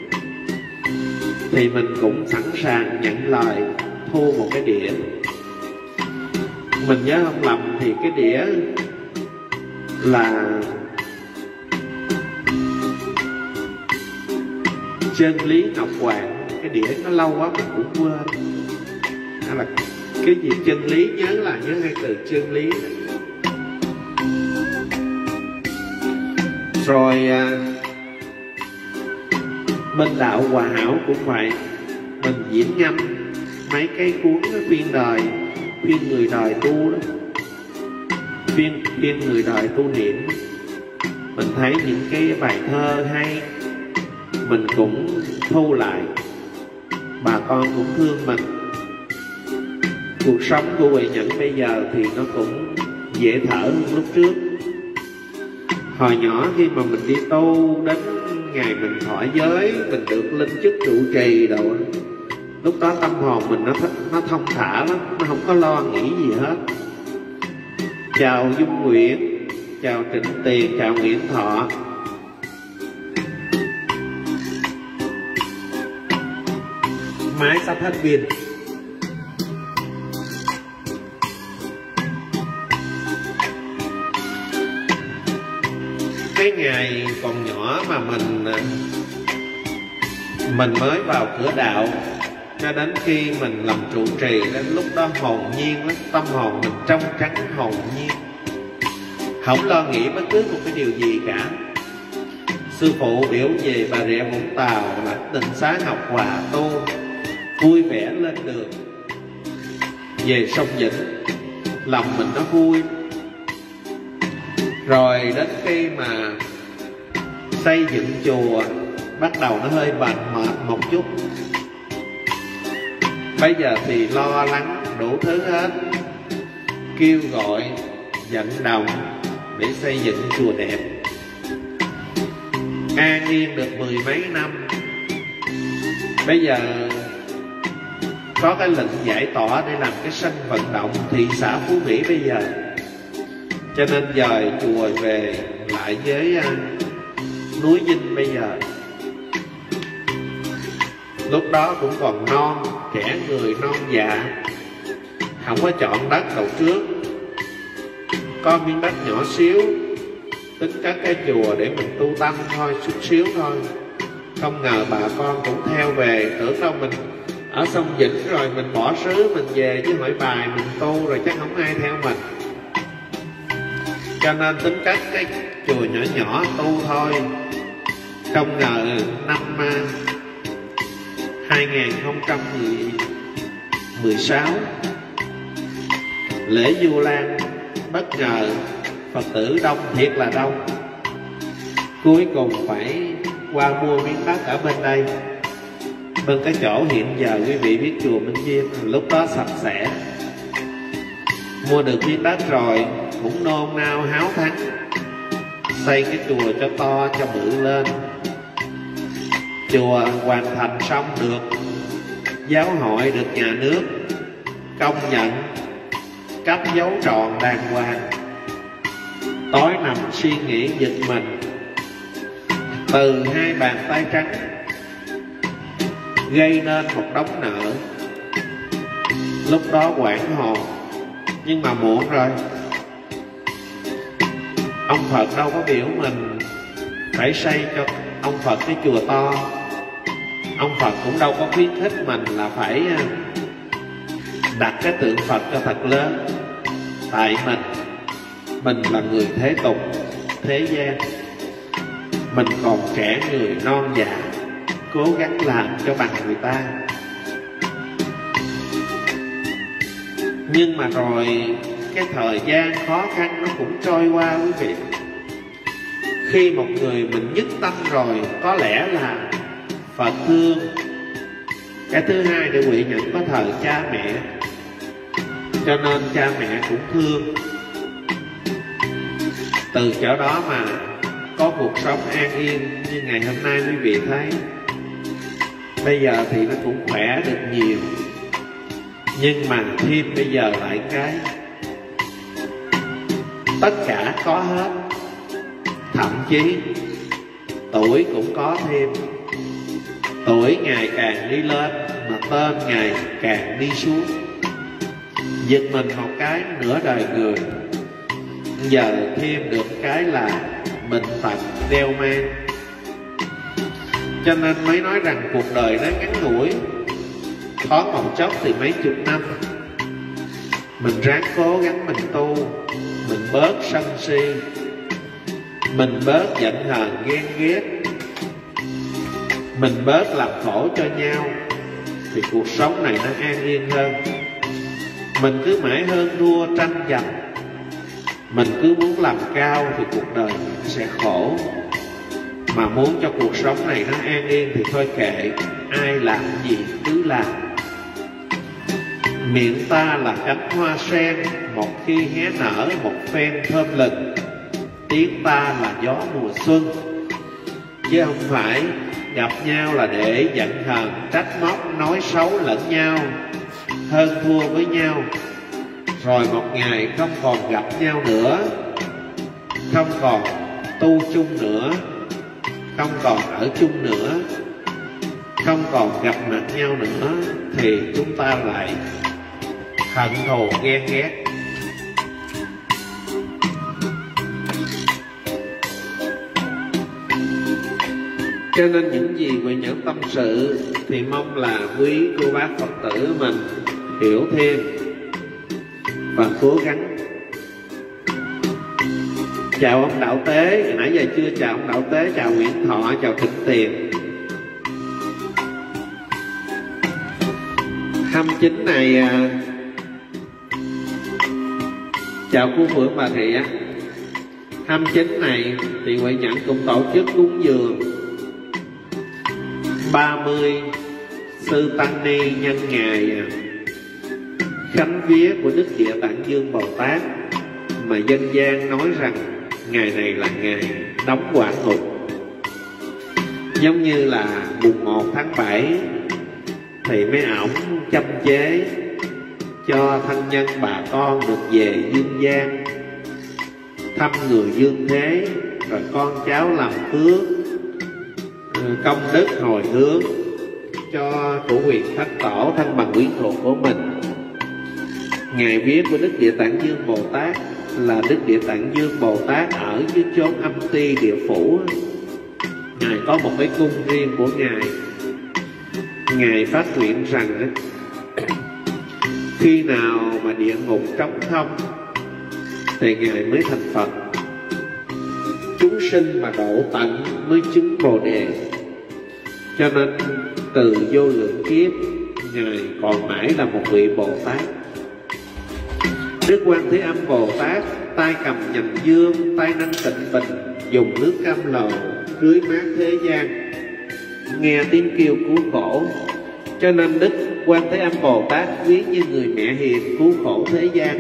thì mình cũng sẵn sàng nhận lời thu một cái đĩa. Mình nhớ không lầm thì cái đĩa là Chân Lý Ngọc Hoàng. Cái đĩa nó lâu quá mình cũng quên, hay là cái gì chân lý, nhớ là nhớ hai từ chân lý. Rồi à, bên đạo Hòa Hảo cũng vậy, mình diễn ngâm mấy cái cuốn Khuyên Đời, khuyên người đời tu đó, khuyên, khuyên người đời tu niệm. Mình thấy những cái bài thơ hay, mình cũng thu lại. Bà con cũng thương mình. Cuộc sống của Huệ Nhẫn bây giờ thì nó cũng dễ thở hơn lúc trước. Hồi nhỏ khi mà mình đi tu, đến ngày mình thọ giới, mình được lên chức trụ trì đồ, lúc đó tâm hồn mình nó nó thông thả lắm, nó không có lo nghĩ gì hết. Chào Dung Nguyễn, chào Trịnh Tiền, chào Nguyễn Thọ. Máy sắp hết pin. Cái ngày còn nhỏ mà mình mình mới vào cửa đạo, cho đến khi mình làm trụ trì, đến lúc đó hồn nhiên lắm, tâm hồn mình trong trắng hồn nhiên, không lo nghĩ bất cứ một cái điều gì cả. Sư phụ biểu về Bà Rịa Vũng Tàu là Tịnh Xá học Hòa tu, vui vẻ lên đường. Về sông Vĩnh, lòng mình nó vui. Rồi đến khi mà xây dựng chùa, bắt đầu nó hơi bận mệt một chút. Bây giờ thì lo lắng đủ thứ hết, kêu gọi, vận động để xây dựng chùa đẹp. An yên được mười mấy năm, bây giờ có cái lệnh giải tỏa để làm cái sân vận động thị xã Phú Mỹ bây giờ. Cho nên dời chùa về lại với uh, núi Vinh bây giờ. Lúc đó cũng còn non, trẻ người non dạ, không có chọn đất đầu trước. Có miếng đất nhỏ xíu, tính cất cái chùa để mình tu tâm thôi, chút xíu thôi. Không ngờ bà con cũng theo về, tưởng đâu mình ở sông Vĩnh rồi mình bỏ xứ mình về với hỏi bài mình tu rồi chắc không ai theo mình. Cho nên tính cất cái chùa nhỏ nhỏ tu thôi. Không ngờ năm hai nghìn không trăm mười sáu lễ Vu Lan, bất ngờ Phật tử đông thiệt là đông. Cuối cùng phải qua mua miếng đất ở bên đây, bên cái chỗ hiện giờ quý vị biết chùa Minh Duyên lúc đó sạch sẽ. Mua được miếng đất rồi cũng nôn nao háo thắng xây cái chùa cho to cho bự lên. Chùa hoàn thành xong được giáo hội, được nhà nước công nhận, cấp dấu tròn đàng hoàng. Tối nằm suy nghĩ giật mình, từ hai bàn tay trắng gây nên một đống nợ. Lúc đó hoảng hồn, nhưng mà muộn rồi. Ông Phật đâu có biểu mình phải xây cho ông Phật cái chùa to. Ông Phật cũng đâu có khuyến khích mình là phải đặt cái tượng Phật cho thật lớn. Tại mình Mình là người thế tục, thế gian, mình còn trẻ người non dạ, cố gắng làm cho bằng người ta. Nhưng mà rồi cái thời gian khó khăn nó cũng trôi qua quý vị. Khi một người mình nhất tâm rồi, có lẽ là Phật thương. Cái thứ hai để Huệ Nhẫn có thờ cha mẹ, cho nên cha mẹ cũng thương. Từ chỗ đó mà có cuộc sống an yên như ngày hôm nay quý vị thấy. Bây giờ thì nó cũng khỏe được nhiều, nhưng mà thêm bây giờ lại cái tất cả có hết. Thậm chí tuổi cũng có thêm. Tuổi ngày càng đi lên mà tên ngày càng đi xuống. Giật mình một cái nửa đời người. Giờ thêm được cái là bệnh tật đeo mang. Cho nên mới nói rằng cuộc đời nó ngắn ngủi, thoáng một chốc thì mấy chục năm. Mình ráng cố gắng mình tu, mình bớt sân si, mình bớt giận hờn ghen ghét, mình bớt làm khổ cho nhau, thì cuộc sống này nó an yên hơn. Mình cứ mãi hơn thua tranh giành, mình cứ muốn làm cao thì cuộc đời sẽ khổ. Mà muốn cho cuộc sống này nó an yên thì thôi kệ, ai làm gì cứ làm. Miệng ta là cánh hoa sen, một khi hé nở một phen thơm lừng. Tiếng ta là gió mùa xuân, chứ không phải gặp nhau là để giận hờn trách móc nói xấu lẫn nhau, hơn thua với nhau. Rồi một ngày không còn gặp nhau nữa, không còn tu chung nữa, không còn ở chung nữa, không còn gặp mặt nhau nữa, thì chúng ta lại hận thù ghen ghét. Cho nên những gì Huệ Nhẫn tâm sự thì mong là quý cô bác Phật tử mình hiểu thêm và cố gắng. Chào ông Đạo Tế, nãy giờ chưa chào ông Đạo Tế, chào Nguyễn Thọ, chào Thịnh Tiền. hai mươi chín này chào cô Phượng Bà Thị á. hai mươi chín này thì Huệ Nhẫn cũng tổ chức cúng dường ba mươi sư tăng ni nhân ngày khánh vía của Đức Địa Tạng Dương Bồ Tát, mà dân gian nói rằng ngày này là ngày đóng quả ngục. Giống như là mùng một tháng bảy thì mấy ổng châm chế cho thân nhân bà con được về dương gian thăm người dương thế, rồi con cháu làm phước công đức hồi hướng, cho chủ quyền thất tổ thân bằng quyến thuộc của mình. Ngài viết của Đức Địa Tạng Dương Bồ Tát là Đức Địa Tạng Dương Bồ Tát ở dưới chốn âm ti địa phủ. Ngài có một cái cung riêng của Ngài. Ngài phát nguyện rằng khi nào mà địa ngục trống không thì Ngài mới thành Phật. Chúng sinh mà độ tận mới chứng Bồ Đề. Cho nên từ vô lượng kiếp Ngài còn mãi là một vị Bồ Tát. Đức Quan Thế Âm Bồ Tát tay cầm nhành dương, tay nâng tịnh bình, dùng nước cam lồ rưới mát thế gian, nghe tiếng kêu cứu khổ. Cho nên Đức Quan Thế Âm Bồ Tát ví như người mẹ hiền cứu khổ thế gian,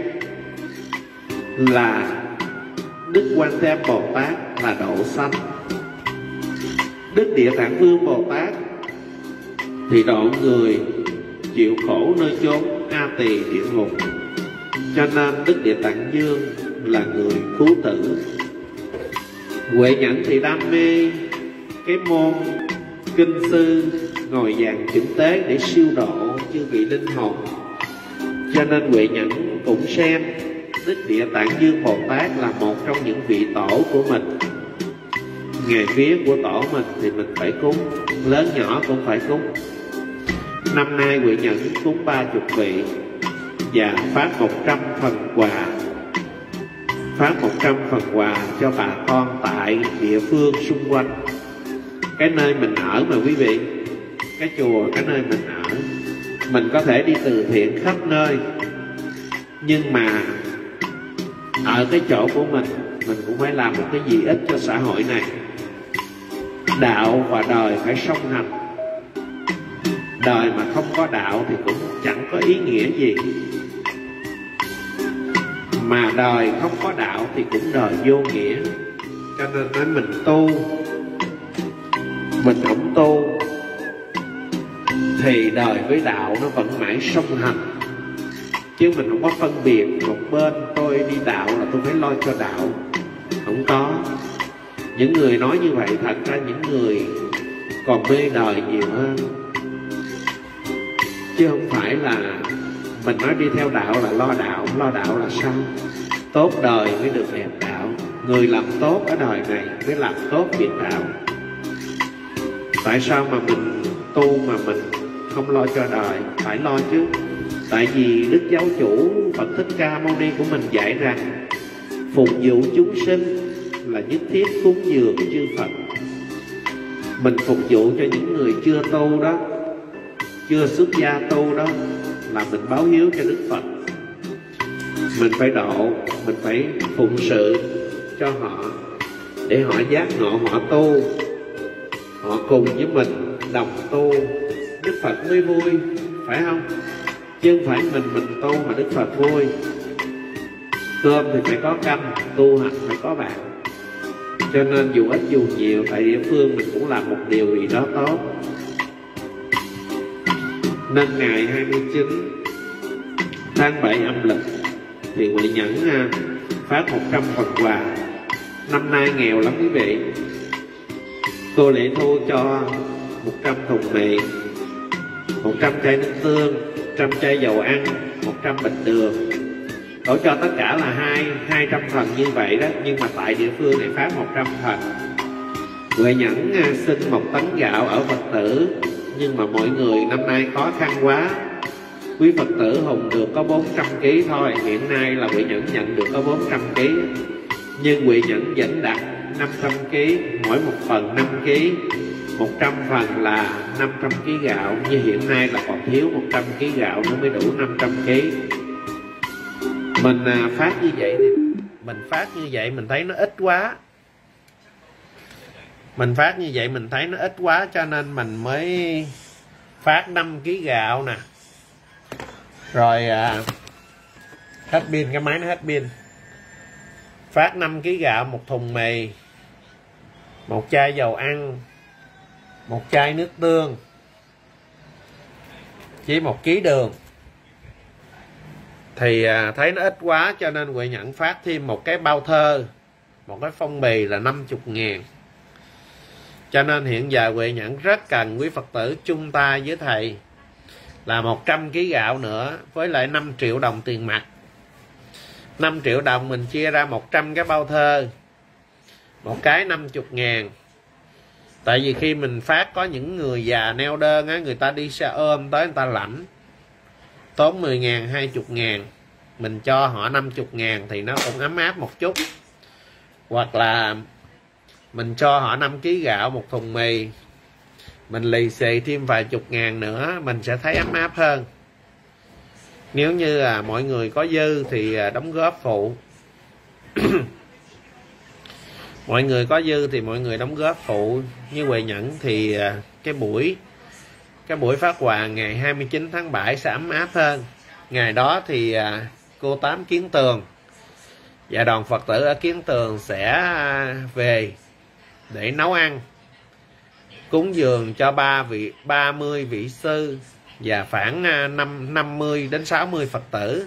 là Đức Quan Thế Âm Bồ Tát là độ sanh. Đức Địa Tạng Vương Bồ Tát thì độ người chịu khổ nơi chốn A Tỳ địa ngục. Cho nên Đức Địa Tạng Dương là người cứu tử. Huệ Nhẫn thì đam mê cái môn kinh sư ngồi vàng chỉnh tế để siêu độ chư vị linh hồn. Cho nên Huệ Nhẫn cũng xem Đức Địa Tạng Dương Bồ Tát là một trong những vị tổ của mình. Ngày vía của tổ mình thì mình phải cúng, lớn nhỏ cũng phải cúng. Năm nay Huệ Nhẫn cúng ba chục vị và phát một trăm phần quà, phát một trăm phần quà cho bà con tại địa phương xung quanh. Cái nơi mình ở mà quý vị, cái chùa, cái nơi mình ở, mình có thể đi từ thiện khắp nơi, nhưng mà ở cái chỗ của mình, mình cũng phải làm một cái gì ích cho xã hội này. Đạo và đời phải song hành. Đời mà không có đạo thì cũng chẳng có ý nghĩa gì, mà đời không có đạo thì cũng đời vô nghĩa. Cho nên nói mình tu, mình không tu thì đời với đạo nó vẫn mãi song hành. Chứ mình không có phân biệt một bên tôi đi đạo là tôi phải lo cho đạo. Không có. Những người nói như vậy thật ra những người còn mê đời nhiều hơn, chứ không phải là mình nói đi theo đạo là lo đạo. Lo đạo là sao? Tốt đời mới được đẹp đạo. Người làm tốt ở đời này mới làm tốt việc đạo. Tại sao mà mình tu mà mình không lo cho đời? Phải lo chứ. Tại vì Đức Giáo Chủ Phật Thích Ca Mâu Ni của mình dạy rằng phục vụ chúng sinh là nhất thiết cúng dường chư Phật. Mình phục vụ cho những người chưa tu đó, chưa xuất gia tu đó, là mình báo hiếu cho Đức Phật. Mình phải độ, mình phải phụng sự cho họ, để họ giác ngộ, họ tu, họ cùng với mình đồng tu, Đức Phật mới vui, phải không? Chứ không phải mình mình tu mà Đức Phật vui. Cơm thì phải có canh, tu hành phải có bạc. Cho nên dù ít dù nhiều, tại địa phương mình cũng làm một điều gì đó tốt. Nên ngày hai mươi chín tháng bảy âm lịch thì Huệ Nhẫn phát một trăm phần quà. Năm nay nghèo lắm quý vị. Cô Lệ Thu cho một trăm thùng mì, một trăm chai nước tương, một trăm chai dầu ăn, một trăm bịch đường. Tổ cho tất cả là hai hai trăm phần như vậy đó, nhưng mà tại địa phương này phát một trăm phần. Huệ Nhẫn xin một tấn gạo ở Phật tử, nhưng mà mọi người năm nay khó khăn quá. Quý Phật tử hùng được có bốn trăm ki lô gam thôi. Hiện nay là Huệ Nhẫn nhận được có bốn trăm ki lô gam, nhưng Huệ Nhẫn vẫn đặt năm trăm ki lô gam, mỗi một phần năm ki lô gam, một trăm phần là năm trăm ki lô gam gạo. Như hiện nay là còn thiếu một trăm ki lô gam gạo nữa mới đủ năm trăm ki lô gam. Mình phát như vậy thì mình phát như vậy mình thấy nó ít quá. Mình phát như vậy mình thấy nó ít quá, cho nên mình mới phát năm ki lô gam gạo nè. Rồi à, hết pin, cái máy nó hết pin. Phát năm ki lô gam gạo, một thùng mì, một chai dầu ăn, một chai nước tương, chỉ một ký đường. Thì à, thấy nó ít quá, cho nên Huệ Nhẫn phát thêm một cái bao thơ, một cái phong bì là năm mươi ngàn. Cho nên hiện giờ Huệ Nhẫn rất cần quý Phật tử chung tay với thầy là một trăm ký gạo nữa với lại năm triệu đồng tiền mặt. năm triệu đồng mình chia ra một trăm cái bao thơ, một cái năm mươi ngàn. Tại vì khi mình phát có những người già neo đơn á, người ta đi xe ôm tới người ta lãnh, tốn mười ngàn, hai mươi ngàn, mình cho họ năm mươi ngàn thì nó cũng ấm áp một chút. Hoặc là mình cho họ năm ký gạo, một thùng mì, mình lì xì thêm vài chục ngàn nữa, mình sẽ thấy ấm áp hơn. Nếu như là mọi người có dư thì đóng góp phụ. Mọi người có dư thì mọi người đóng góp phụ. Như Huệ Nhẫn thì cái buổi cái buổi phát quà ngày hai mươi chín tháng bảy sẽ ấm áp hơn. Ngày đó thì cô Tám Kiến Tường và đoàn Phật tử ở Kiến Tường sẽ về để nấu ăn cúng dường cho ba vị ba mươi vị sư và khoảng năm mươi đến sáu mươi Phật tử.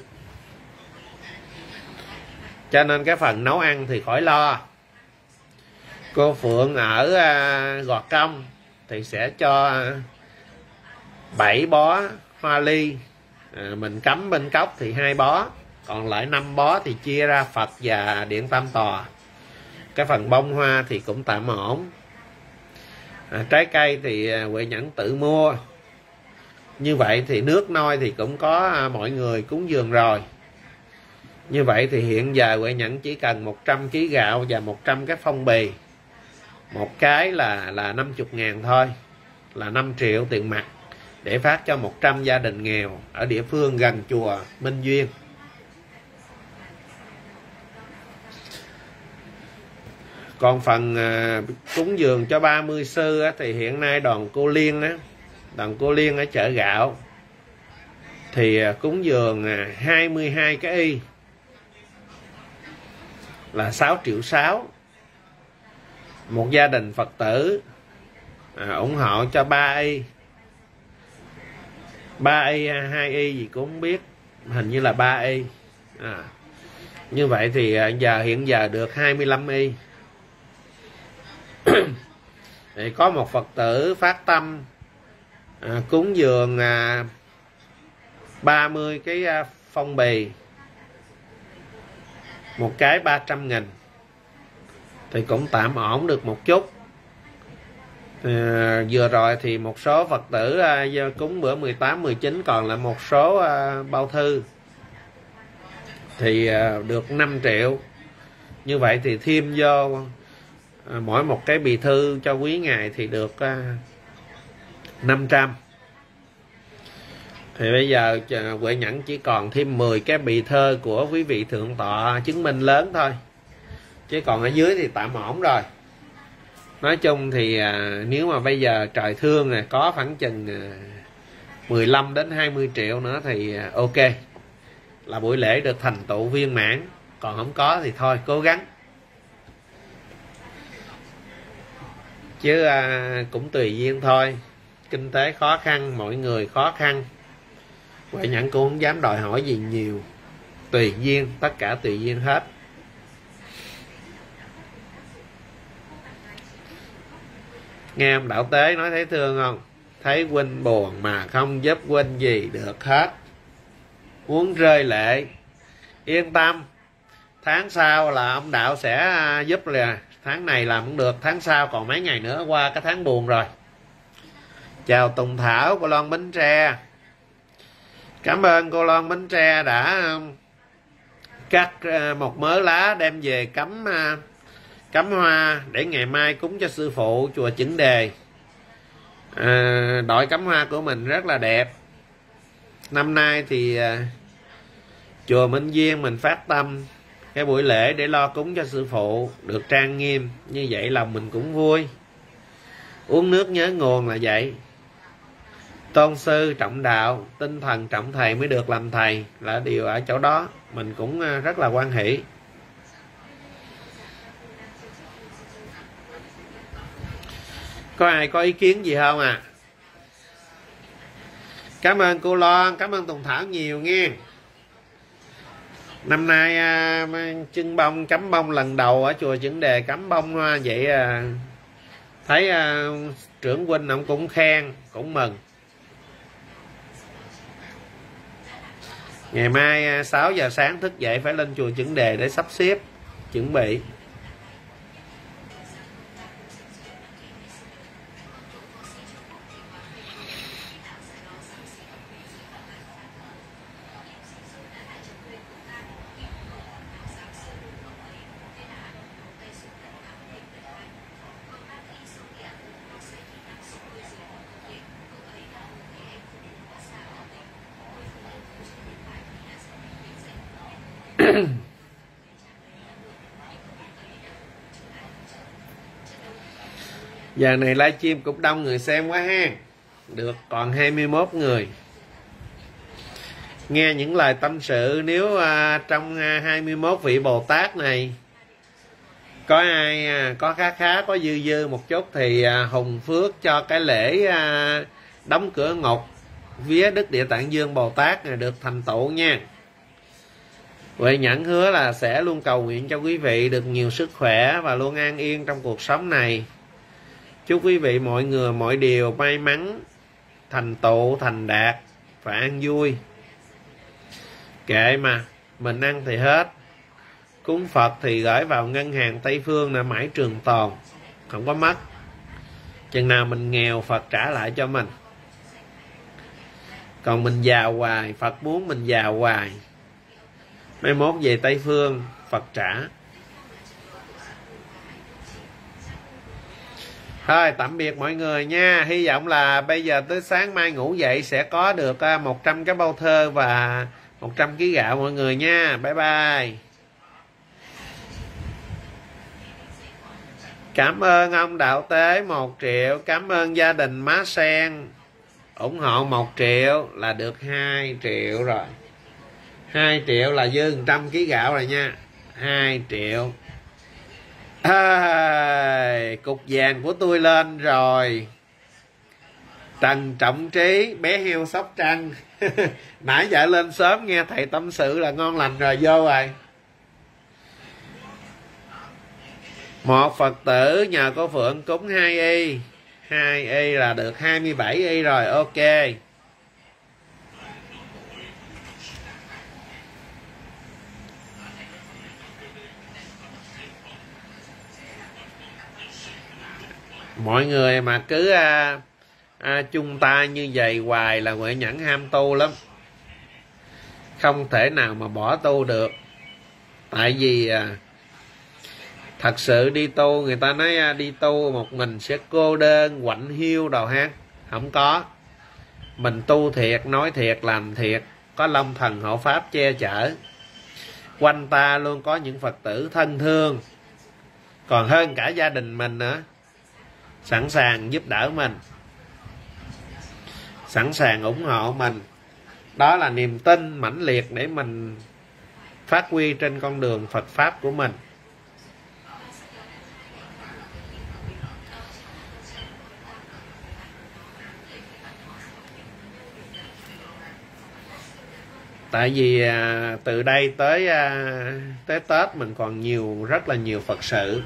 Cho nên cái phần nấu ăn thì khỏi lo. Cô Phượng ở Gò Công thì sẽ cho bảy bó hoa ly, à, mình cắm bên cốc thì hai bó, còn lại năm bó thì chia ra Phật và Điện Tam Tòa. Cái phần bông hoa thì cũng tạm ổn. À, trái cây thì Huệ Nhẫn tự mua. Như vậy thì nước nôi thì cũng có mọi người cúng dường rồi. Như vậy thì hiện giờ Huệ Nhẫn chỉ cần một trăm ký gạo và một trăm cái phong bì. Một cái là là năm mươi ngàn thôi, là năm triệu tiền mặt để phát cho một trăm gia đình nghèo ở địa phương gần chùa Minh Duyên. Còn phần à, cúng dường cho ba mươi sư á, thì hiện nay đoàn cô Liên á, đoàn cô Liên ở chợ gạo thì à, cúng dường à, hai mươi hai cái y là sáu triệu sáu. Một gia đình Phật tử à, ủng hộ cho ba y, ba y hai y gì cũng không biết, hình như là ba y. À, như vậy thì à, giờ hiện giờ được hai mươi lăm y. Thì có một Phật tử phát tâm à, cúng dường à, ba mươi cái à, phong bì, một cái ba trăm nghìn thì cũng tạm ổn được một chút. À, vừa rồi thì một số Phật tử à, cúng bữa mười tám, mười chín, còn là một số à, bao thư thì à, được năm triệu. Như vậy thì thêm vô à, mỗi một cái bì thư cho quý ngài thì được à, năm trăm. Thì bây giờ Huệ Nhẫn chỉ còn thêm mười cái bì thơ của quý vị thượng tọa chứng minh lớn thôi, chứ còn ở dưới thì tạm ổn rồi. Nói chung thì à, nếu mà bây giờ trời thương này có khoảng chừng à, mười lăm đến hai mươi triệu nữa thì à, ok, là buổi lễ được thành tựu viên mãn. Còn không có thì thôi cố gắng, chứ à, cũng tùy duyên thôi. Kinh tế khó khăn, mọi người khó khăn, Huệ Nhẫn cũng không dám đòi hỏi gì nhiều, tùy duyên, tất cả tùy duyên hết. Nghe ông Đạo Tế nói thấy thương không? Thấy huynh buồn mà không giúp huynh gì được hết, muốn rơi lệ. Yên tâm, tháng sau là ông Đạo sẽ giúp. Là tháng này làm cũng được, tháng sau còn mấy ngày nữa qua cái tháng buồn rồi. Chào Tùng Thảo của Loan Bến Tre. Cảm ơn cô Loan Bến Tre đã cắt một mớ lá đem về cắm cắm hoa để ngày mai cúng cho sư phụ chùa Chững Đề. À, đội cắm hoa của mình rất là đẹp. Năm nay thì à, chùa Minh Duyên mình phát tâm cái buổi lễ để lo cúng cho sư phụ được trang nghiêm, như vậy lòng mình cũng vui. Uống nước nhớ nguồn là vậy. Tôn sư trọng đạo, tinh thần trọng thầy mới được làm thầy, là điều ở chỗ đó mình cũng rất là hoan hỷ. Có ai có ý kiến gì không à? Cảm ơn cô Loan, cảm ơn Tùng Thảo nhiều nghe. Năm nay à, trưng bông cắm bông lần đầu ở chùa Chững Đề, cắm bông hoa vậy à, Thấy uh, trưởng huynh ông cũng khen, cũng mừng. Ngày mai uh, sáu giờ sáng thức dậy phải lên chùa Chuẩn Đề để sắp xếp chuẩn bị. Giờ này livestream cũng đông người xem quá ha. Được còn hai mươi mốt người. Nghe những lời tâm sự, nếu uh, trong uh, hai mươi mốt vị Bồ Tát này có ai uh, có khá khá có dư dư một chút thì uh, hùng phước cho cái lễ uh, đóng cửa ngục vía Đức Địa Tạng Dương Bồ Tát này được thành tựu nha. Huệ Nhẫn hứa là sẽ luôn cầu nguyện cho quý vị được nhiều sức khỏe và luôn an yên trong cuộc sống này. Chúc quý vị mọi người mọi điều may mắn, thành tựu, thành đạt và an vui. Kệ mà, mình ăn thì hết. Cúng Phật thì gửi vào ngân hàng Tây Phương là mãi trường tồn, không có mất. Chừng nào mình nghèo Phật trả lại cho mình. Còn mình giàu hoài, Phật muốn mình giàu hoài. Mai mốt về Tây Phương Phật trả. Thôi tạm biệt mọi người nha. Hy vọng là bây giờ tới sáng mai ngủ dậy sẽ có được một trăm cái bao thơ và một trăm ký gạo mọi người nha. Bye bye. Cảm ơn ông Đạo Tế một triệu. Cảm ơn gia đình Má Sen ủng hộ một triệu là được hai triệu rồi. hai triệu là dư một trăm ký gạo rồi nha. hai triệu. À, cục vàng của tôi lên rồi. Trần Trọng Trí, bé heo Sóc Trăng. Nãy giờ lên sớm nghe thầy tâm sự là ngon lành rồi, vô rồi. Một Phật tử nhờ cô Phượng cúng hai y. hai y là được hai mươi bảy y rồi, ok. Mọi người mà cứ à, à, chung tay như vậy hoài là Huệ Nhẫn ham tu lắm. Không thể nào mà bỏ tu được. Tại vì à, thật sự đi tu, người ta nói à, đi tu một mình sẽ cô đơn, quạnh hiu đồ ha. Không có. Mình tu thiệt, nói thiệt, làm thiệt. Có Long Thần hộ Pháp che chở. Quanh ta luôn có những Phật tử thân thương. Còn hơn cả gia đình mình nữa. Sẵn sàng giúp đỡ mình, sẵn sàng ủng hộ mình. Đó là niềm tin mãnh liệt để mình phát huy trên con đường Phật Pháp của mình. Tại vì à, từ đây tới à, tới Tết mình còn nhiều, rất là nhiều Phật sự.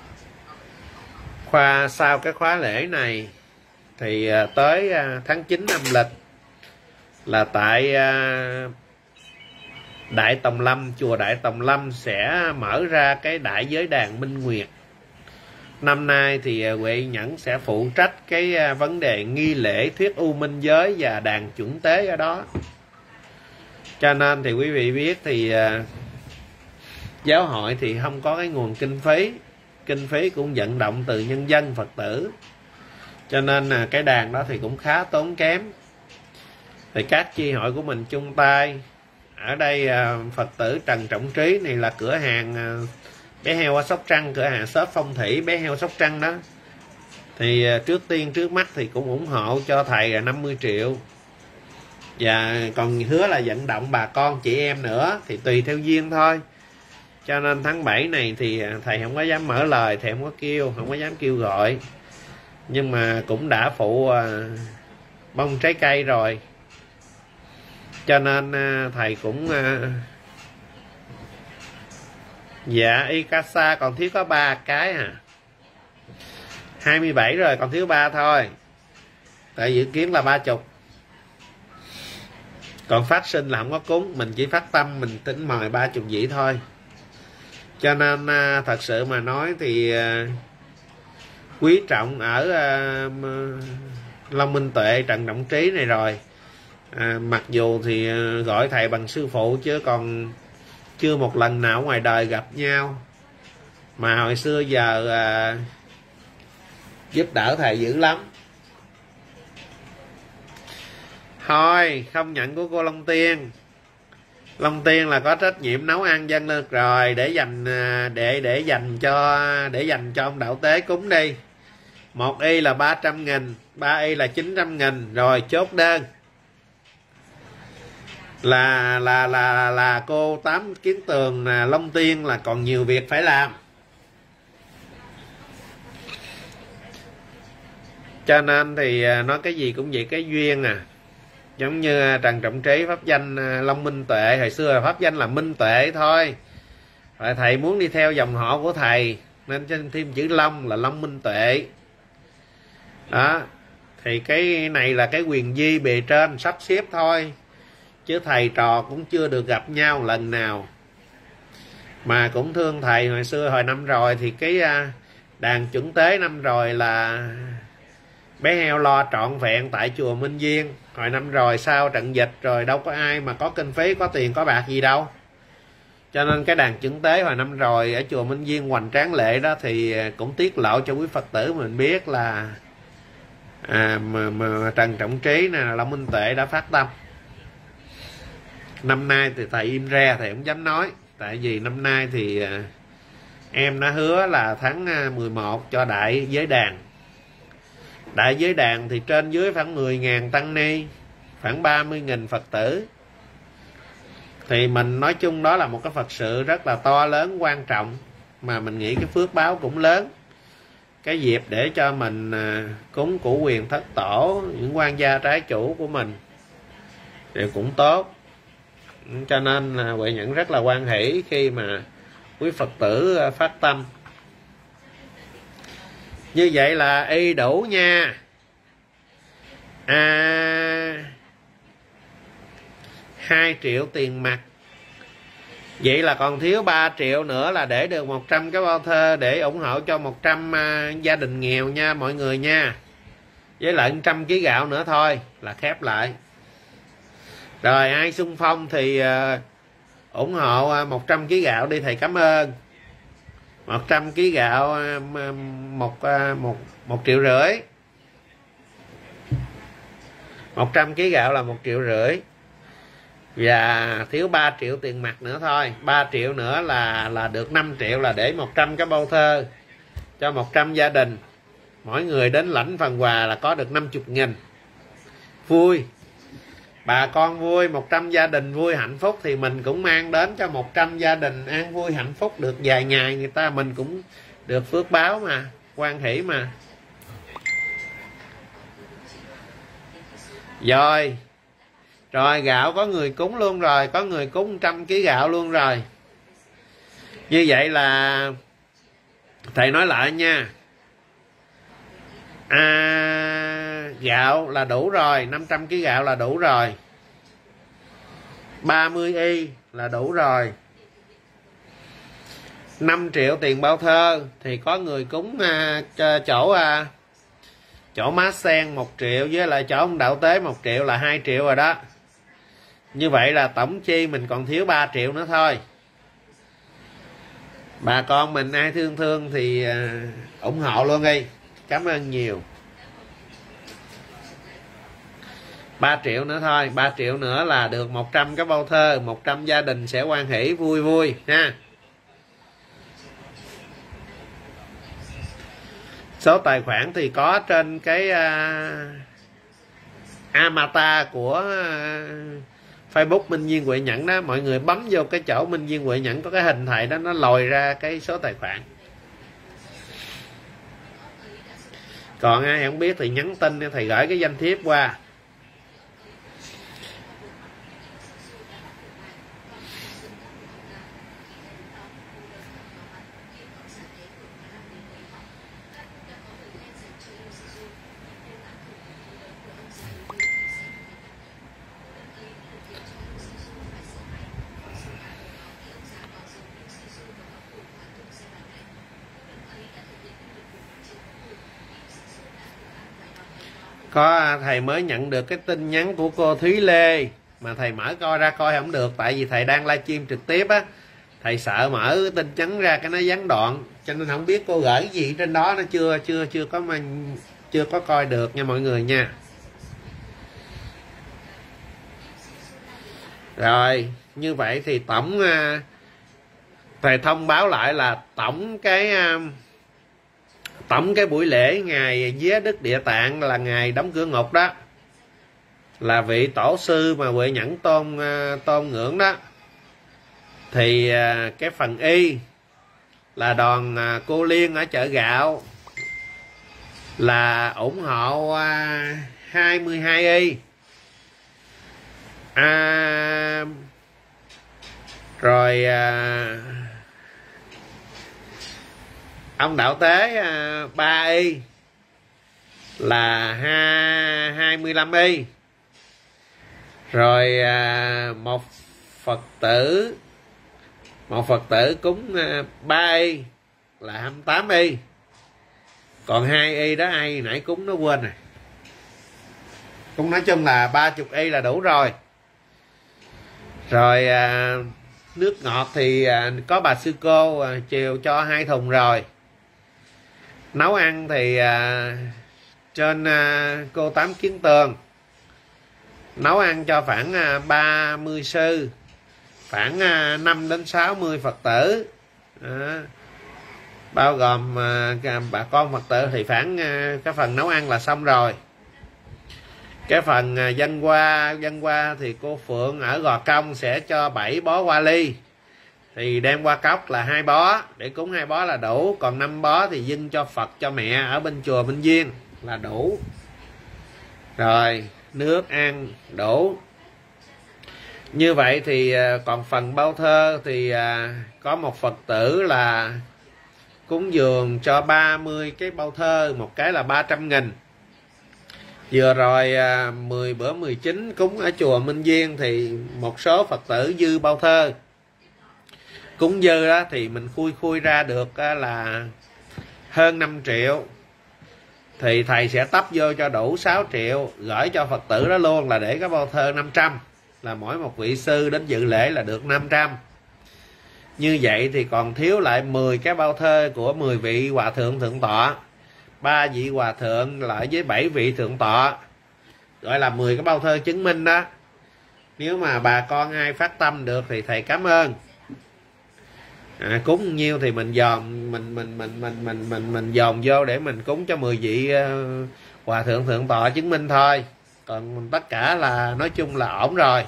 Khoa sau cái khóa lễ này thì à, tới à, tháng chín âm lịch là tại à, Đại Tòng Lâm, chùa Đại Tòng Lâm sẽ mở ra cái đại giới đàn Minh Nguyệt. Năm nay thì à, Huệ Nhẫn sẽ phụ trách cái à, vấn đề nghi lễ thuyết u minh giới và đàn chuẩn tế ở đó. Cho nên thì quý vị biết thì à, giáo hội thì không có cái nguồn kinh phí. Kinh phí cũng vận động từ nhân dân Phật tử. Cho nên là cái đàn đó thì cũng khá tốn kém. Thì các chi hội của mình chung tay. Ở đây à, Phật tử Trần Trọng Trí này là cửa hàng à, bé heo ở Sóc Trăng, cửa hàng shop phong thủy bé heo Sóc Trăng đó. Thì à, trước tiên trước mắt thì cũng ủng hộ cho thầy là năm mươi triệu. Và còn hứa là vận động bà con chị em nữa thì tùy theo duyên thôi. Cho nên tháng bảy này thì thầy không có dám mở lời, thầy không có kêu, không có dám kêu gọi. Nhưng mà cũng đã phụ uh, bông trái cây rồi. Cho nên uh, thầy cũng uh, dạ Ikasa còn thiếu có ba cái à. hai mươi bảy rồi, còn thiếu ba thôi. Tại dự kiến là ba chục. Còn phát sinh là không có cúng, mình chỉ phát tâm, mình tính mời ba chục vị thôi. Cho nên thật sự mà nói thì quý trọng ở Long Minh Tuệ, Trần Trọng Trí này rồi. À, mặc dù thì gọi thầy bằng sư phụ chứ còn chưa một lần nào ngoài đời gặp nhau. Mà hồi xưa giờ à, giúp đỡ thầy dữ lắm. Thôi không nhận của cô Long Tiên. Long Tiên là có trách nhiệm nấu ăn dân lực rồi, để dành để để dành cho để dành cho ông đạo tế cúng đi. Một y là ba trăm nghìn, ba y là chín trăm nghìn. Rồi chốt đơn là là là là cô Tám Kiến Tường là Long Tiên là còn nhiều việc phải làm. Cho nên thì nói cái gì cũng vậy, cái duyên à. Giống như Trần Trọng Trí pháp danh Long Minh Tuệ, hồi xưa là pháp danh là Minh Tuệ thôi. Rồi thầy muốn đi theo dòng họ của thầy nên trên thêm chữ Long là Long Minh Tuệ. Đó. Thì cái này là cái quyền di bề trên sắp xếp thôi. Chứ thầy trò cũng chưa được gặp nhau lần nào. Mà cũng thương thầy hồi xưa hồi năm rồi thì cái đàn chuẩn tế năm rồi là bé heo lo trọn vẹn tại chùa Minh Viên. Hồi năm rồi sau trận dịch rồi đâu có ai mà có kinh phí, có tiền, có bạc gì đâu. Cho nên cái đàn chuẩn tế hồi năm rồi ở chùa Minh Viên hoành tráng lệ đó thì cũng tiết lộ cho quý Phật tử mình biết là à, mà, mà Trần Trọng Trí nè, Long Minh Tuệ đã phát tâm. Năm nay thì thầy im re, thầy không dám nói. Tại vì năm nay thì à, em đã hứa là tháng mười một cho đại giới đàn. Đại giới đàn thì trên dưới khoảng mười ngàn tăng ni, khoảng ba mươi nghìn Phật tử. Thì mình nói chung đó là một cái Phật sự rất là to lớn, quan trọng. Mà mình nghĩ cái phước báo cũng lớn. Cái dịp để cho mình cúng củ quyền thất tổ, những quan gia trái chủ của mình thì cũng tốt. Cho nên Huệ Nhẫn rất là hoan hỷ khi mà quý Phật tử phát tâm. Như vậy là y đủ nha. À, hai triệu tiền mặt. Vậy là còn thiếu ba triệu nữa là để được một trăm cái bao thơ để ủng hộ cho một trăm uh, gia đình nghèo nha mọi người nha. Với lại một trăm ký gạo nữa thôi là khép lại. Rồi ai xung phong thì uh, ủng hộ uh, một trăm ký gạo đi, thầy cảm ơn. một trăm ký gạo uh, một, uh, một, một triệu rưỡi. một trăm ký gạo là một triệu rưỡi. Và thiếu ba triệu tiền mặt nữa thôi. ba triệu nữa là là được năm triệu, là để một trăm cái bao thơ cho một trăm gia đình. Mỗi người đến lãnh phần quà là có được năm mươi nghìn. Vui. Bà con vui, một trăm gia đình vui hạnh phúc thì mình cũng mang đến cho một trăm gia đình an vui hạnh phúc được vài ngày, người ta mình cũng được phước báo mà, hoan hỷ mà. Rồi. Rồi gạo có người cúng luôn rồi, có người cúng một trăm ký gạo luôn rồi. Như vậy là thầy nói lại nha. À, gạo là đủ rồi, năm trăm ký gạo là đủ rồi. ba mươi y là đủ rồi. năm triệu tiền bao thơ thì có người cúng à, chỗ à, chỗ má sen một triệu, với lại chỗ ông đạo tế một triệu là hai triệu rồi đó. Như vậy là tổng chi mình còn thiếu ba triệu nữa thôi. Bà con mình ai thương thương thì uh, ủng hộ luôn đi. Cảm ơn nhiều. ba triệu nữa thôi, ba triệu nữa là được một trăm cái bao thơ, một trăm gia đình sẽ hoan hỷ vui vui ha. Số tài khoản thì có trên cái uh, avatar của uh, Facebook Minh Viên Huệ Nhẫn đó, mọi người bấm vô cái chỗ Minh Viên Huệ Nhẫn có cái hình thầy đó, nó lòi ra cái số tài khoản. Còn ai không biết thì nhắn tin thầy gửi cái danh thiếp qua. Có thầy mới nhận được cái tin nhắn của cô Thúy Lê, mà thầy mở coi ra coi không được, tại vì thầy đang livestream trực tiếp á, thầy sợ mở tin nhắn ra cái nó gián đoạn, cho nên không biết cô gửi gì trên đó, nó chưa chưa chưa có mà chưa có coi được nha mọi người nha. Rồi như vậy thì tổng thầy thông báo lại là tổng cái tổng cái buổi lễ ngày vía Đức Địa Tạng là ngày đóng cửa ngục đó, là vị tổ sư mà Huệ Nhẫn tôn tôn ngưỡng đó, thì cái phần y là đoàn cô Liên ở chợ gạo là ủng hộ hai mươi hai y. À, rồi à, ông đạo tế à, ba y là hai mươi lăm y. Rồi à, một Phật tử một Phật tử cúng à, ba y là hai mươi tám y. Còn hai y đó ai nãy cúng nó quên rồi. Cũng nói chung là ba mươi y là đủ rồi. Rồi à, nước ngọt thì à, có bà sư cô à, chiều cho hai thùng rồi. Nấu ăn thì à, trên à, cô Tám Kiến Tường nấu ăn cho khoảng à, ba mươi sư, khoảng à, năm đến sáu mươi Phật tử à, bao gồm à, bà con Phật tử thì khoảng à, cái phần nấu ăn là xong rồi. Cái phần à, dân qua dân qua thì cô Phượng ở Gò Công sẽ cho bảy bó hoa ly, thì đem qua cốc là hai bó, để cúng hai bó là đủ, còn năm bó thì dâng cho Phật cho mẹ ở bên chùa Minh Duyên là đủ. Rồi nước ăn đủ. Như vậy thì à, còn phần bao thơ thì à, có một Phật tử là cúng dường cho ba mươi cái bao thơ, một cái là ba trăm nghìn. Vừa rồi à, mười bữa mười chín cúng ở chùa Minh Duyên thì một số Phật tử dư bao thơ. Cúng dư đó thì mình khui khui ra được là hơn năm triệu. Thì thầy sẽ tấp vô cho đủ sáu triệu, gửi cho Phật tử đó luôn, là để cái bao thơ năm trăm. Là mỗi một vị sư đến dự lễ là được năm trăm. Như vậy thì còn thiếu lại mười cái bao thơ của mười vị hòa thượng thượng tọa, ba vị hòa thượng lại với bảy vị thượng tọa, gọi là mười cái bao thơ chứng minh đó. Nếu mà bà con ai phát tâm được thì thầy cảm ơn. À, cúng nhiêu thì mình dòm mình mình mình mình mình mình mình dòm vô để mình cúng cho mười vị uh, hòa thượng thượng tọa chứng minh thôi. Còn tất cả là nói chung là ổn rồi.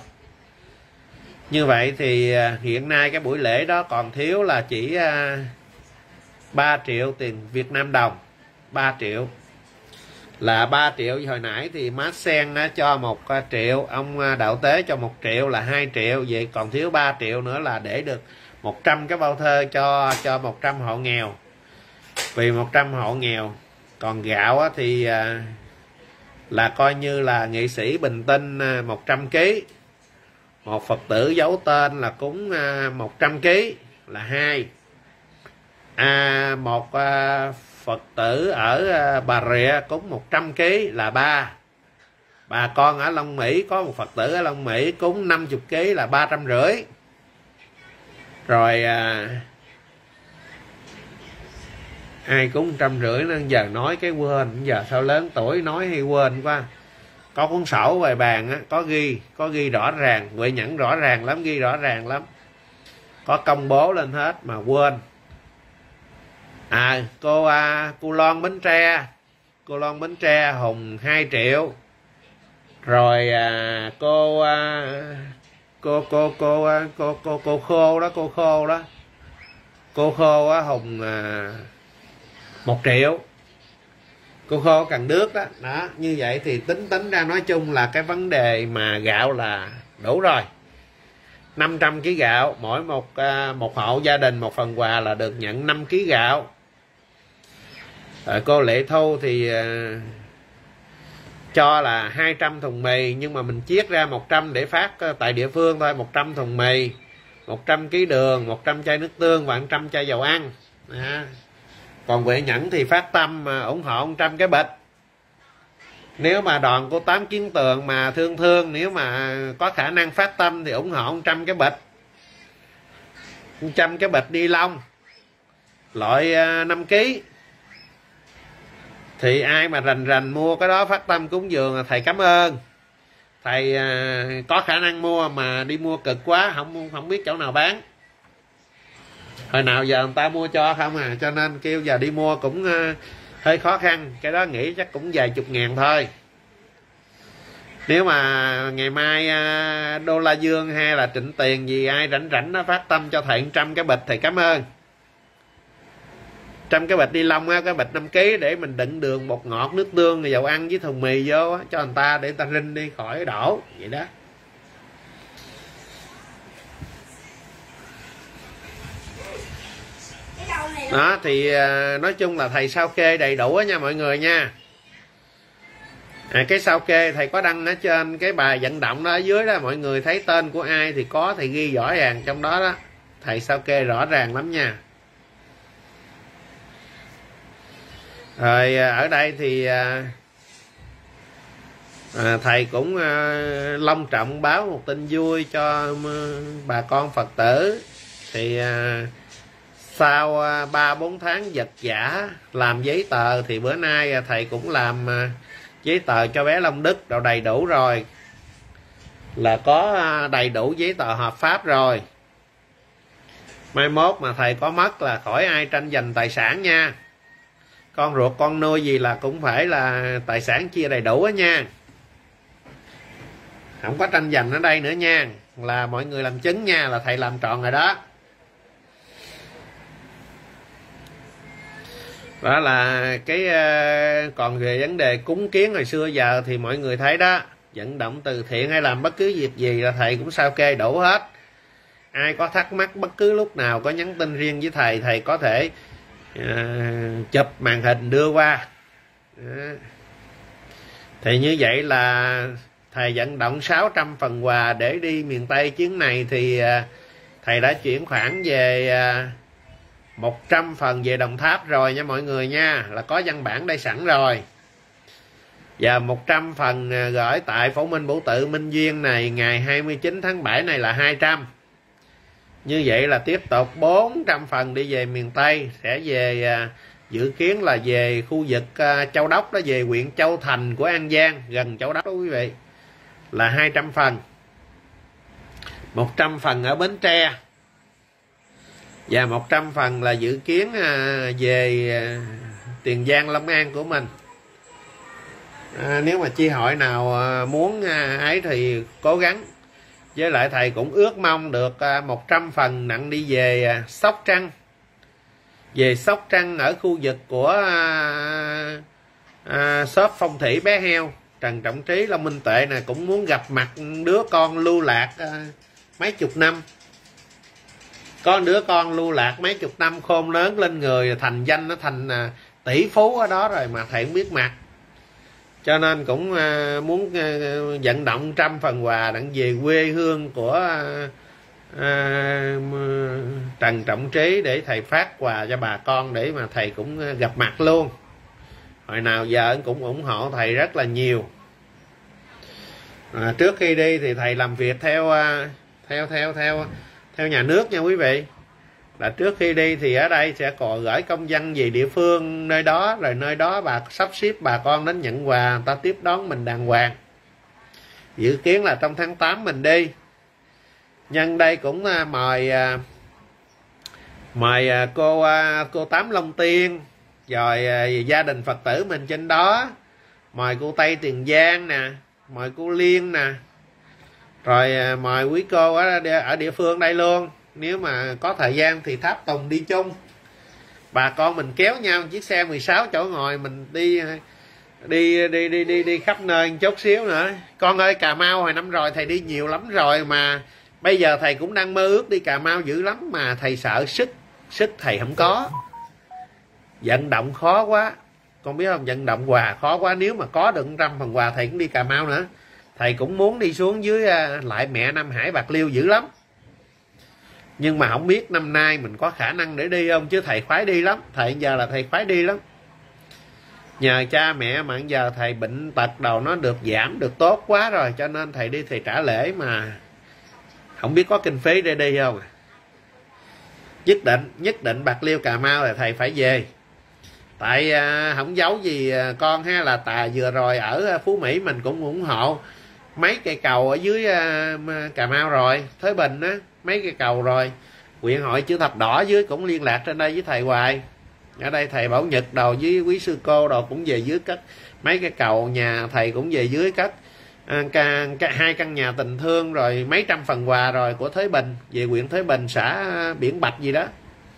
Như vậy thì uh, hiện nay cái buổi lễ đó còn thiếu là chỉ uh, ba triệu tiền Việt Nam đồng. Ba triệu là ba triệu. Hồi nãy thì má sen uh, cho một uh, triệu, ông uh, đạo tế cho một triệu là hai triệu. Vậy còn thiếu ba triệu nữa là để được một trăm cái bao thơ cho cho một trăm hộ nghèo, vì một trăm hộ nghèo. Còn gạo á, thì à, là coi như là nghệ sĩ Bình Tinh à, một trăm ký. Một Phật tử giấu tên là cúng à, một trăm ký là hai. À, một à, Phật tử ở à, Bà Rịa cúng một trăm ký là ba. Bà con ở Long Mỹ có một Phật tử ở Long Mỹ cúng năm mươi ký là ba trăm rưỡi. Rồi à, ai cũng một trăm rưỡi nên giờ nói cái quên, giờ sao lớn tuổi nói hay quên quá. Có cuốn sổ về bàn á, có ghi có ghi rõ ràng, Huệ Nhẫn rõ ràng lắm, ghi rõ ràng lắm, có công bố lên hết mà quên. À cô à, cô Loan Bến Tre, cô Loan Bến Tre Hùng hai triệu. Rồi à, cô à, cô cô cô cô cô cô khô đó, cô khô đó cô khô á Hùng à, một triệu. Cô khô Cần Đước đó. Đó, như vậy thì tính tính ra nói chung là cái vấn đề mà gạo là đủ rồi. Năm trăm ký gạo, mỗi một à, một hộ gia đình một phần quà là được nhận năm ký gạo. À, cô Lệ Thu thì à, cho là hai trăm thùng mì, nhưng mà mình chiết ra một trăm để phát tại địa phương thôi. Một trăm thùng mì, một trăm ký đường, một trăm chai nước tương và một trăm chai dầu ăn. À. Còn Huệ Nhẫn thì phát tâm ủng hộ một trăm cái bịch. Nếu mà đoàn của Tám Kiến Tường mà thương thương, nếu mà có khả năng phát tâm thì ủng hộ một trăm cái bịch, một trăm cái bịch ni lông loại năm ký. Thì ai mà rành rành mua cái đó phát tâm cúng dường là thầy cảm ơn. Thầy có khả năng mua mà đi mua cực quá, không không biết chỗ nào bán. Hồi nào giờ người ta mua cho không à, cho nên kêu giờ đi mua cũng hơi khó khăn. Cái đó nghĩ chắc cũng vài chục ngàn thôi. Nếu mà ngày mai Đô La Dương hay là Trịnh Tiền gì ai rảnh rảnh nó phát tâm cho thầy một trăm cái bịch, thầy cảm ơn. Trăm cái bịch ni lông á, cái bịch năm ký để mình đựng đường, bột ngọt, nước tương, dầu ăn với thùng mì vô á, cho người ta để người ta rinh đi khỏi đổ vậy đó. Đó thì nói chung là thầy sao kê đầy đủ á nha mọi người nha. À, cái sao kê thầy có đăng ở trên cái bài vận động đó, ở dưới đó mọi người thấy tên của ai thì có thầy ghi rõ ràng trong đó đó. Thầy sao kê rõ ràng lắm nha. Rồi ở đây thì à, thầy cũng à, long trọng báo một tin vui cho bà con Phật tử. Thì à, sau ba bốn tháng giật giả làm giấy tờ thì bữa nay thầy cũng làm à, giấy tờ cho bé Long Đức đều đầy đủ rồi, là có đầy đủ giấy tờ hợp pháp rồi. Mai mốt mà thầy có mất là khỏi ai tranh giành tài sản nha. Con ruột con nuôi gì là cũng phải là tài sản chia đầy đủ á nha, không có tranh giành ở đây nữa nha. Là mọi người làm chứng nha, là thầy làm tròn rồi đó. Đó là cái còn về vấn đề cúng kiến hồi xưa giờ thì mọi người thấy đó, vận động từ thiện hay làm bất cứ việc gì là thầy cũng sao kê đủ hết. Ai có thắc mắc bất cứ lúc nào có nhắn tin riêng với thầy, thầy có thể uh, chụp màn hình đưa qua. Đó. Thì như vậy là thầy vận động sáu trăm phần quà để đi miền Tây chuyến này, thì uh, thầy đã chuyển khoản về uh, một trăm phần về Đồng Tháp rồi nha mọi người nha, là có văn bản đây sẵn rồi. Và một trăm phần gửi tại Phổ Minh Bổ Tự Minh Duyên này ngày hai mươi chín tháng bảy này là hai trăm. Như vậy là tiếp tục bốn trăm phần đi về miền Tây, sẽ về dự kiến là về khu vực Châu Đốc đó, về huyện Châu Thành của An Giang, gần Châu Đốc đó quý vị, là hai trăm phần. một trăm phần ở Bến Tre. Và một trăm phần là dự kiến về Tiền Giang, Long An của mình. À, nếu mà chi hội nào muốn ấy thì cố gắng. Với lại thầy cũng ước mong được một trăm phần nặng đi về Sóc Trăng. Về Sóc Trăng ở khu vực của à, à, shop phong thủy bé heo Trần Trọng Trí, Long Minh Tuệ nè, cũng muốn gặp mặt đứa con lưu lạc à, mấy chục năm. Có đứa con lưu lạc mấy chục năm khôn lớn lên người, thành danh nó thành à, tỷ phú ở đó rồi mà thầy không biết mặt. Cho nên cũng à, muốn à, vận động trăm phần quà đặng về quê hương của à, à, Trần Trọng Trí để thầy phát quà cho bà con, để mà thầy cũng gặp mặt luôn. Hồi nào giờ cũng ủng hộ thầy rất là nhiều. À, trước khi đi thì thầy làm việc theo theo theo theo theo nhà nước nha quý vị. Là trước khi đi thì ở đây sẽ còn gửi công văn về địa phương nơi đó, rồi nơi đó bà sắp xếp bà con đến nhận quà, người ta tiếp đón mình đàng hoàng. Dự kiến là trong tháng tám mình đi. Nhân đây cũng mời mời cô cô Tám Long Tiên, rồi gia đình Phật tử mình trên đó, mời cô Tây Tiền Giang nè, mời cô Liên nè, rồi mời quý cô ở ở địa phương đây luôn. Nếu mà có thời gian thì Tháp Tùng đi chung, bà con mình kéo nhau chiếc xe mười sáu chỗ ngồi, mình đi đi đi đi đi đi khắp nơi chút xíu nữa. Con ơi, Cà Mau hồi năm rồi thầy đi nhiều lắm rồi, mà bây giờ thầy cũng đang mơ ước đi Cà Mau dữ lắm, mà thầy sợ sức sức thầy không có, vận động khó quá. Con biết không, vận động quà khó quá. Nếu mà có được trăm phần quà thầy cũng đi Cà Mau nữa. Thầy cũng muốn đi xuống dưới lại mẹ Nam Hải Bạc Liêu dữ lắm, nhưng mà không biết năm nay mình có khả năng để đi không, chứ thầy khoái đi lắm. Thầy giờ là thầy khoái đi lắm. nhờ cha mẹ mà giờ thầy bệnh tật đầu nó được giảm được tốt quá rồi, cho nên thầy đi thầy trả lễ mà không biết có kinh phí để đi không. Nhất định nhất định Bạc Liêu Cà Mau là thầy phải về. Tại à, không giấu gì con ha, là tà vừa rồi ở Phú Mỹ mình cũng ủng hộ mấy cây cầu ở dưới à, Cà Mau rồi, Thới Bình á, mấy cây cầu rồi. Huyện hội chữ thập đỏ dưới cũng liên lạc trên đây với thầy hoài. Ở đây thầy Bảo Nhật đầu với quý sư cô đồ cũng về dưới cất mấy cái cầu, nhà thầy cũng về dưới cất à, ca, ca, hai căn nhà tình thương rồi mấy trăm phần quà rồi của Thới Bình, về huyện Thới Bình xã Biển Bạch gì đó.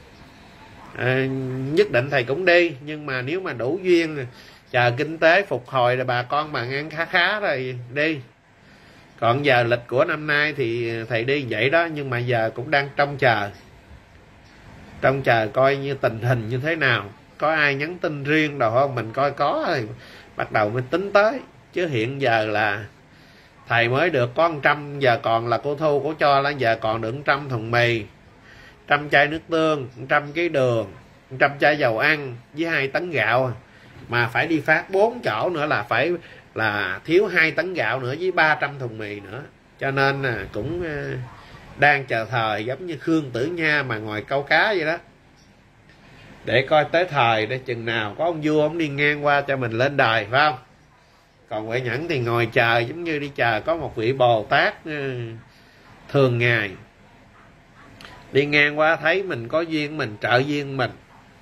À, nhất định thầy cũng đi, nhưng mà nếu mà đủ duyên chờ kinh tế phục hồi rồi bà con mà ăn khá khá rồi đi. Còn giờ lịch của năm nay thì thầy đi vậy đó, nhưng mà giờ cũng đang trông chờ trông chờ coi như tình hình như thế nào, có ai nhắn tin riêng đâu không, mình coi có thì bắt đầu mình tính tới. Chứ hiện giờ là thầy mới được có một trăm, giờ còn là cô Thu cô cho là giờ còn được một trăm thùng mì, trăm chai nước tương, một trăm ký đường, một trăm chai dầu ăn với hai tấn gạo, mà phải đi phát bốn chỗ nữa là phải là thiếu hai tấn gạo nữa với ba trăm thùng mì nữa. Cho nên là cũng đang chờ thời, giống như Khương Tử Nha mà ngồi câu cá vậy đó, để coi tới thời để chừng nào có ông vua ông đi ngang qua cho mình lên đời, phải không? Còn Huệ Nhẫn thì ngồi chờ giống như đi chờ có một vị Bồ Tát thường ngày đi ngang qua thấy mình có duyên mình trợ duyên mình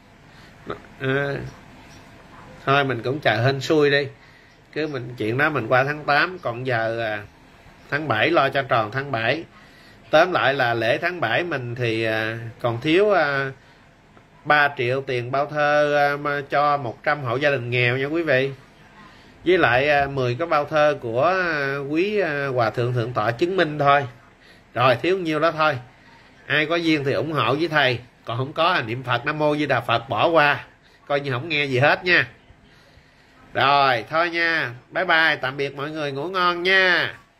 à, thôi mình cũng chờ hên xui đi, cứ mình chuyện đó mình qua tháng tám. Còn giờ à, tháng bảy lo cho tròn tháng bảy. Tóm lại là lễ tháng bảy mình thì à, còn thiếu à, ba triệu tiền bao thơ à, cho một trăm hộ gia đình nghèo nha quý vị. Với lại à, mười cái bao thơ của à, quý à, Hòa Thượng Thượng Tọa chứng minh thôi. Rồi thiếu nhiêu đó thôi. Ai có duyên thì ủng hộ với thầy, còn không có à, niệm Phật Nam Mô Di Đà Phật bỏ qua, coi như không nghe gì hết nha. Rồi thôi nha, bye bye, tạm biệt mọi người, ngủ ngon nha.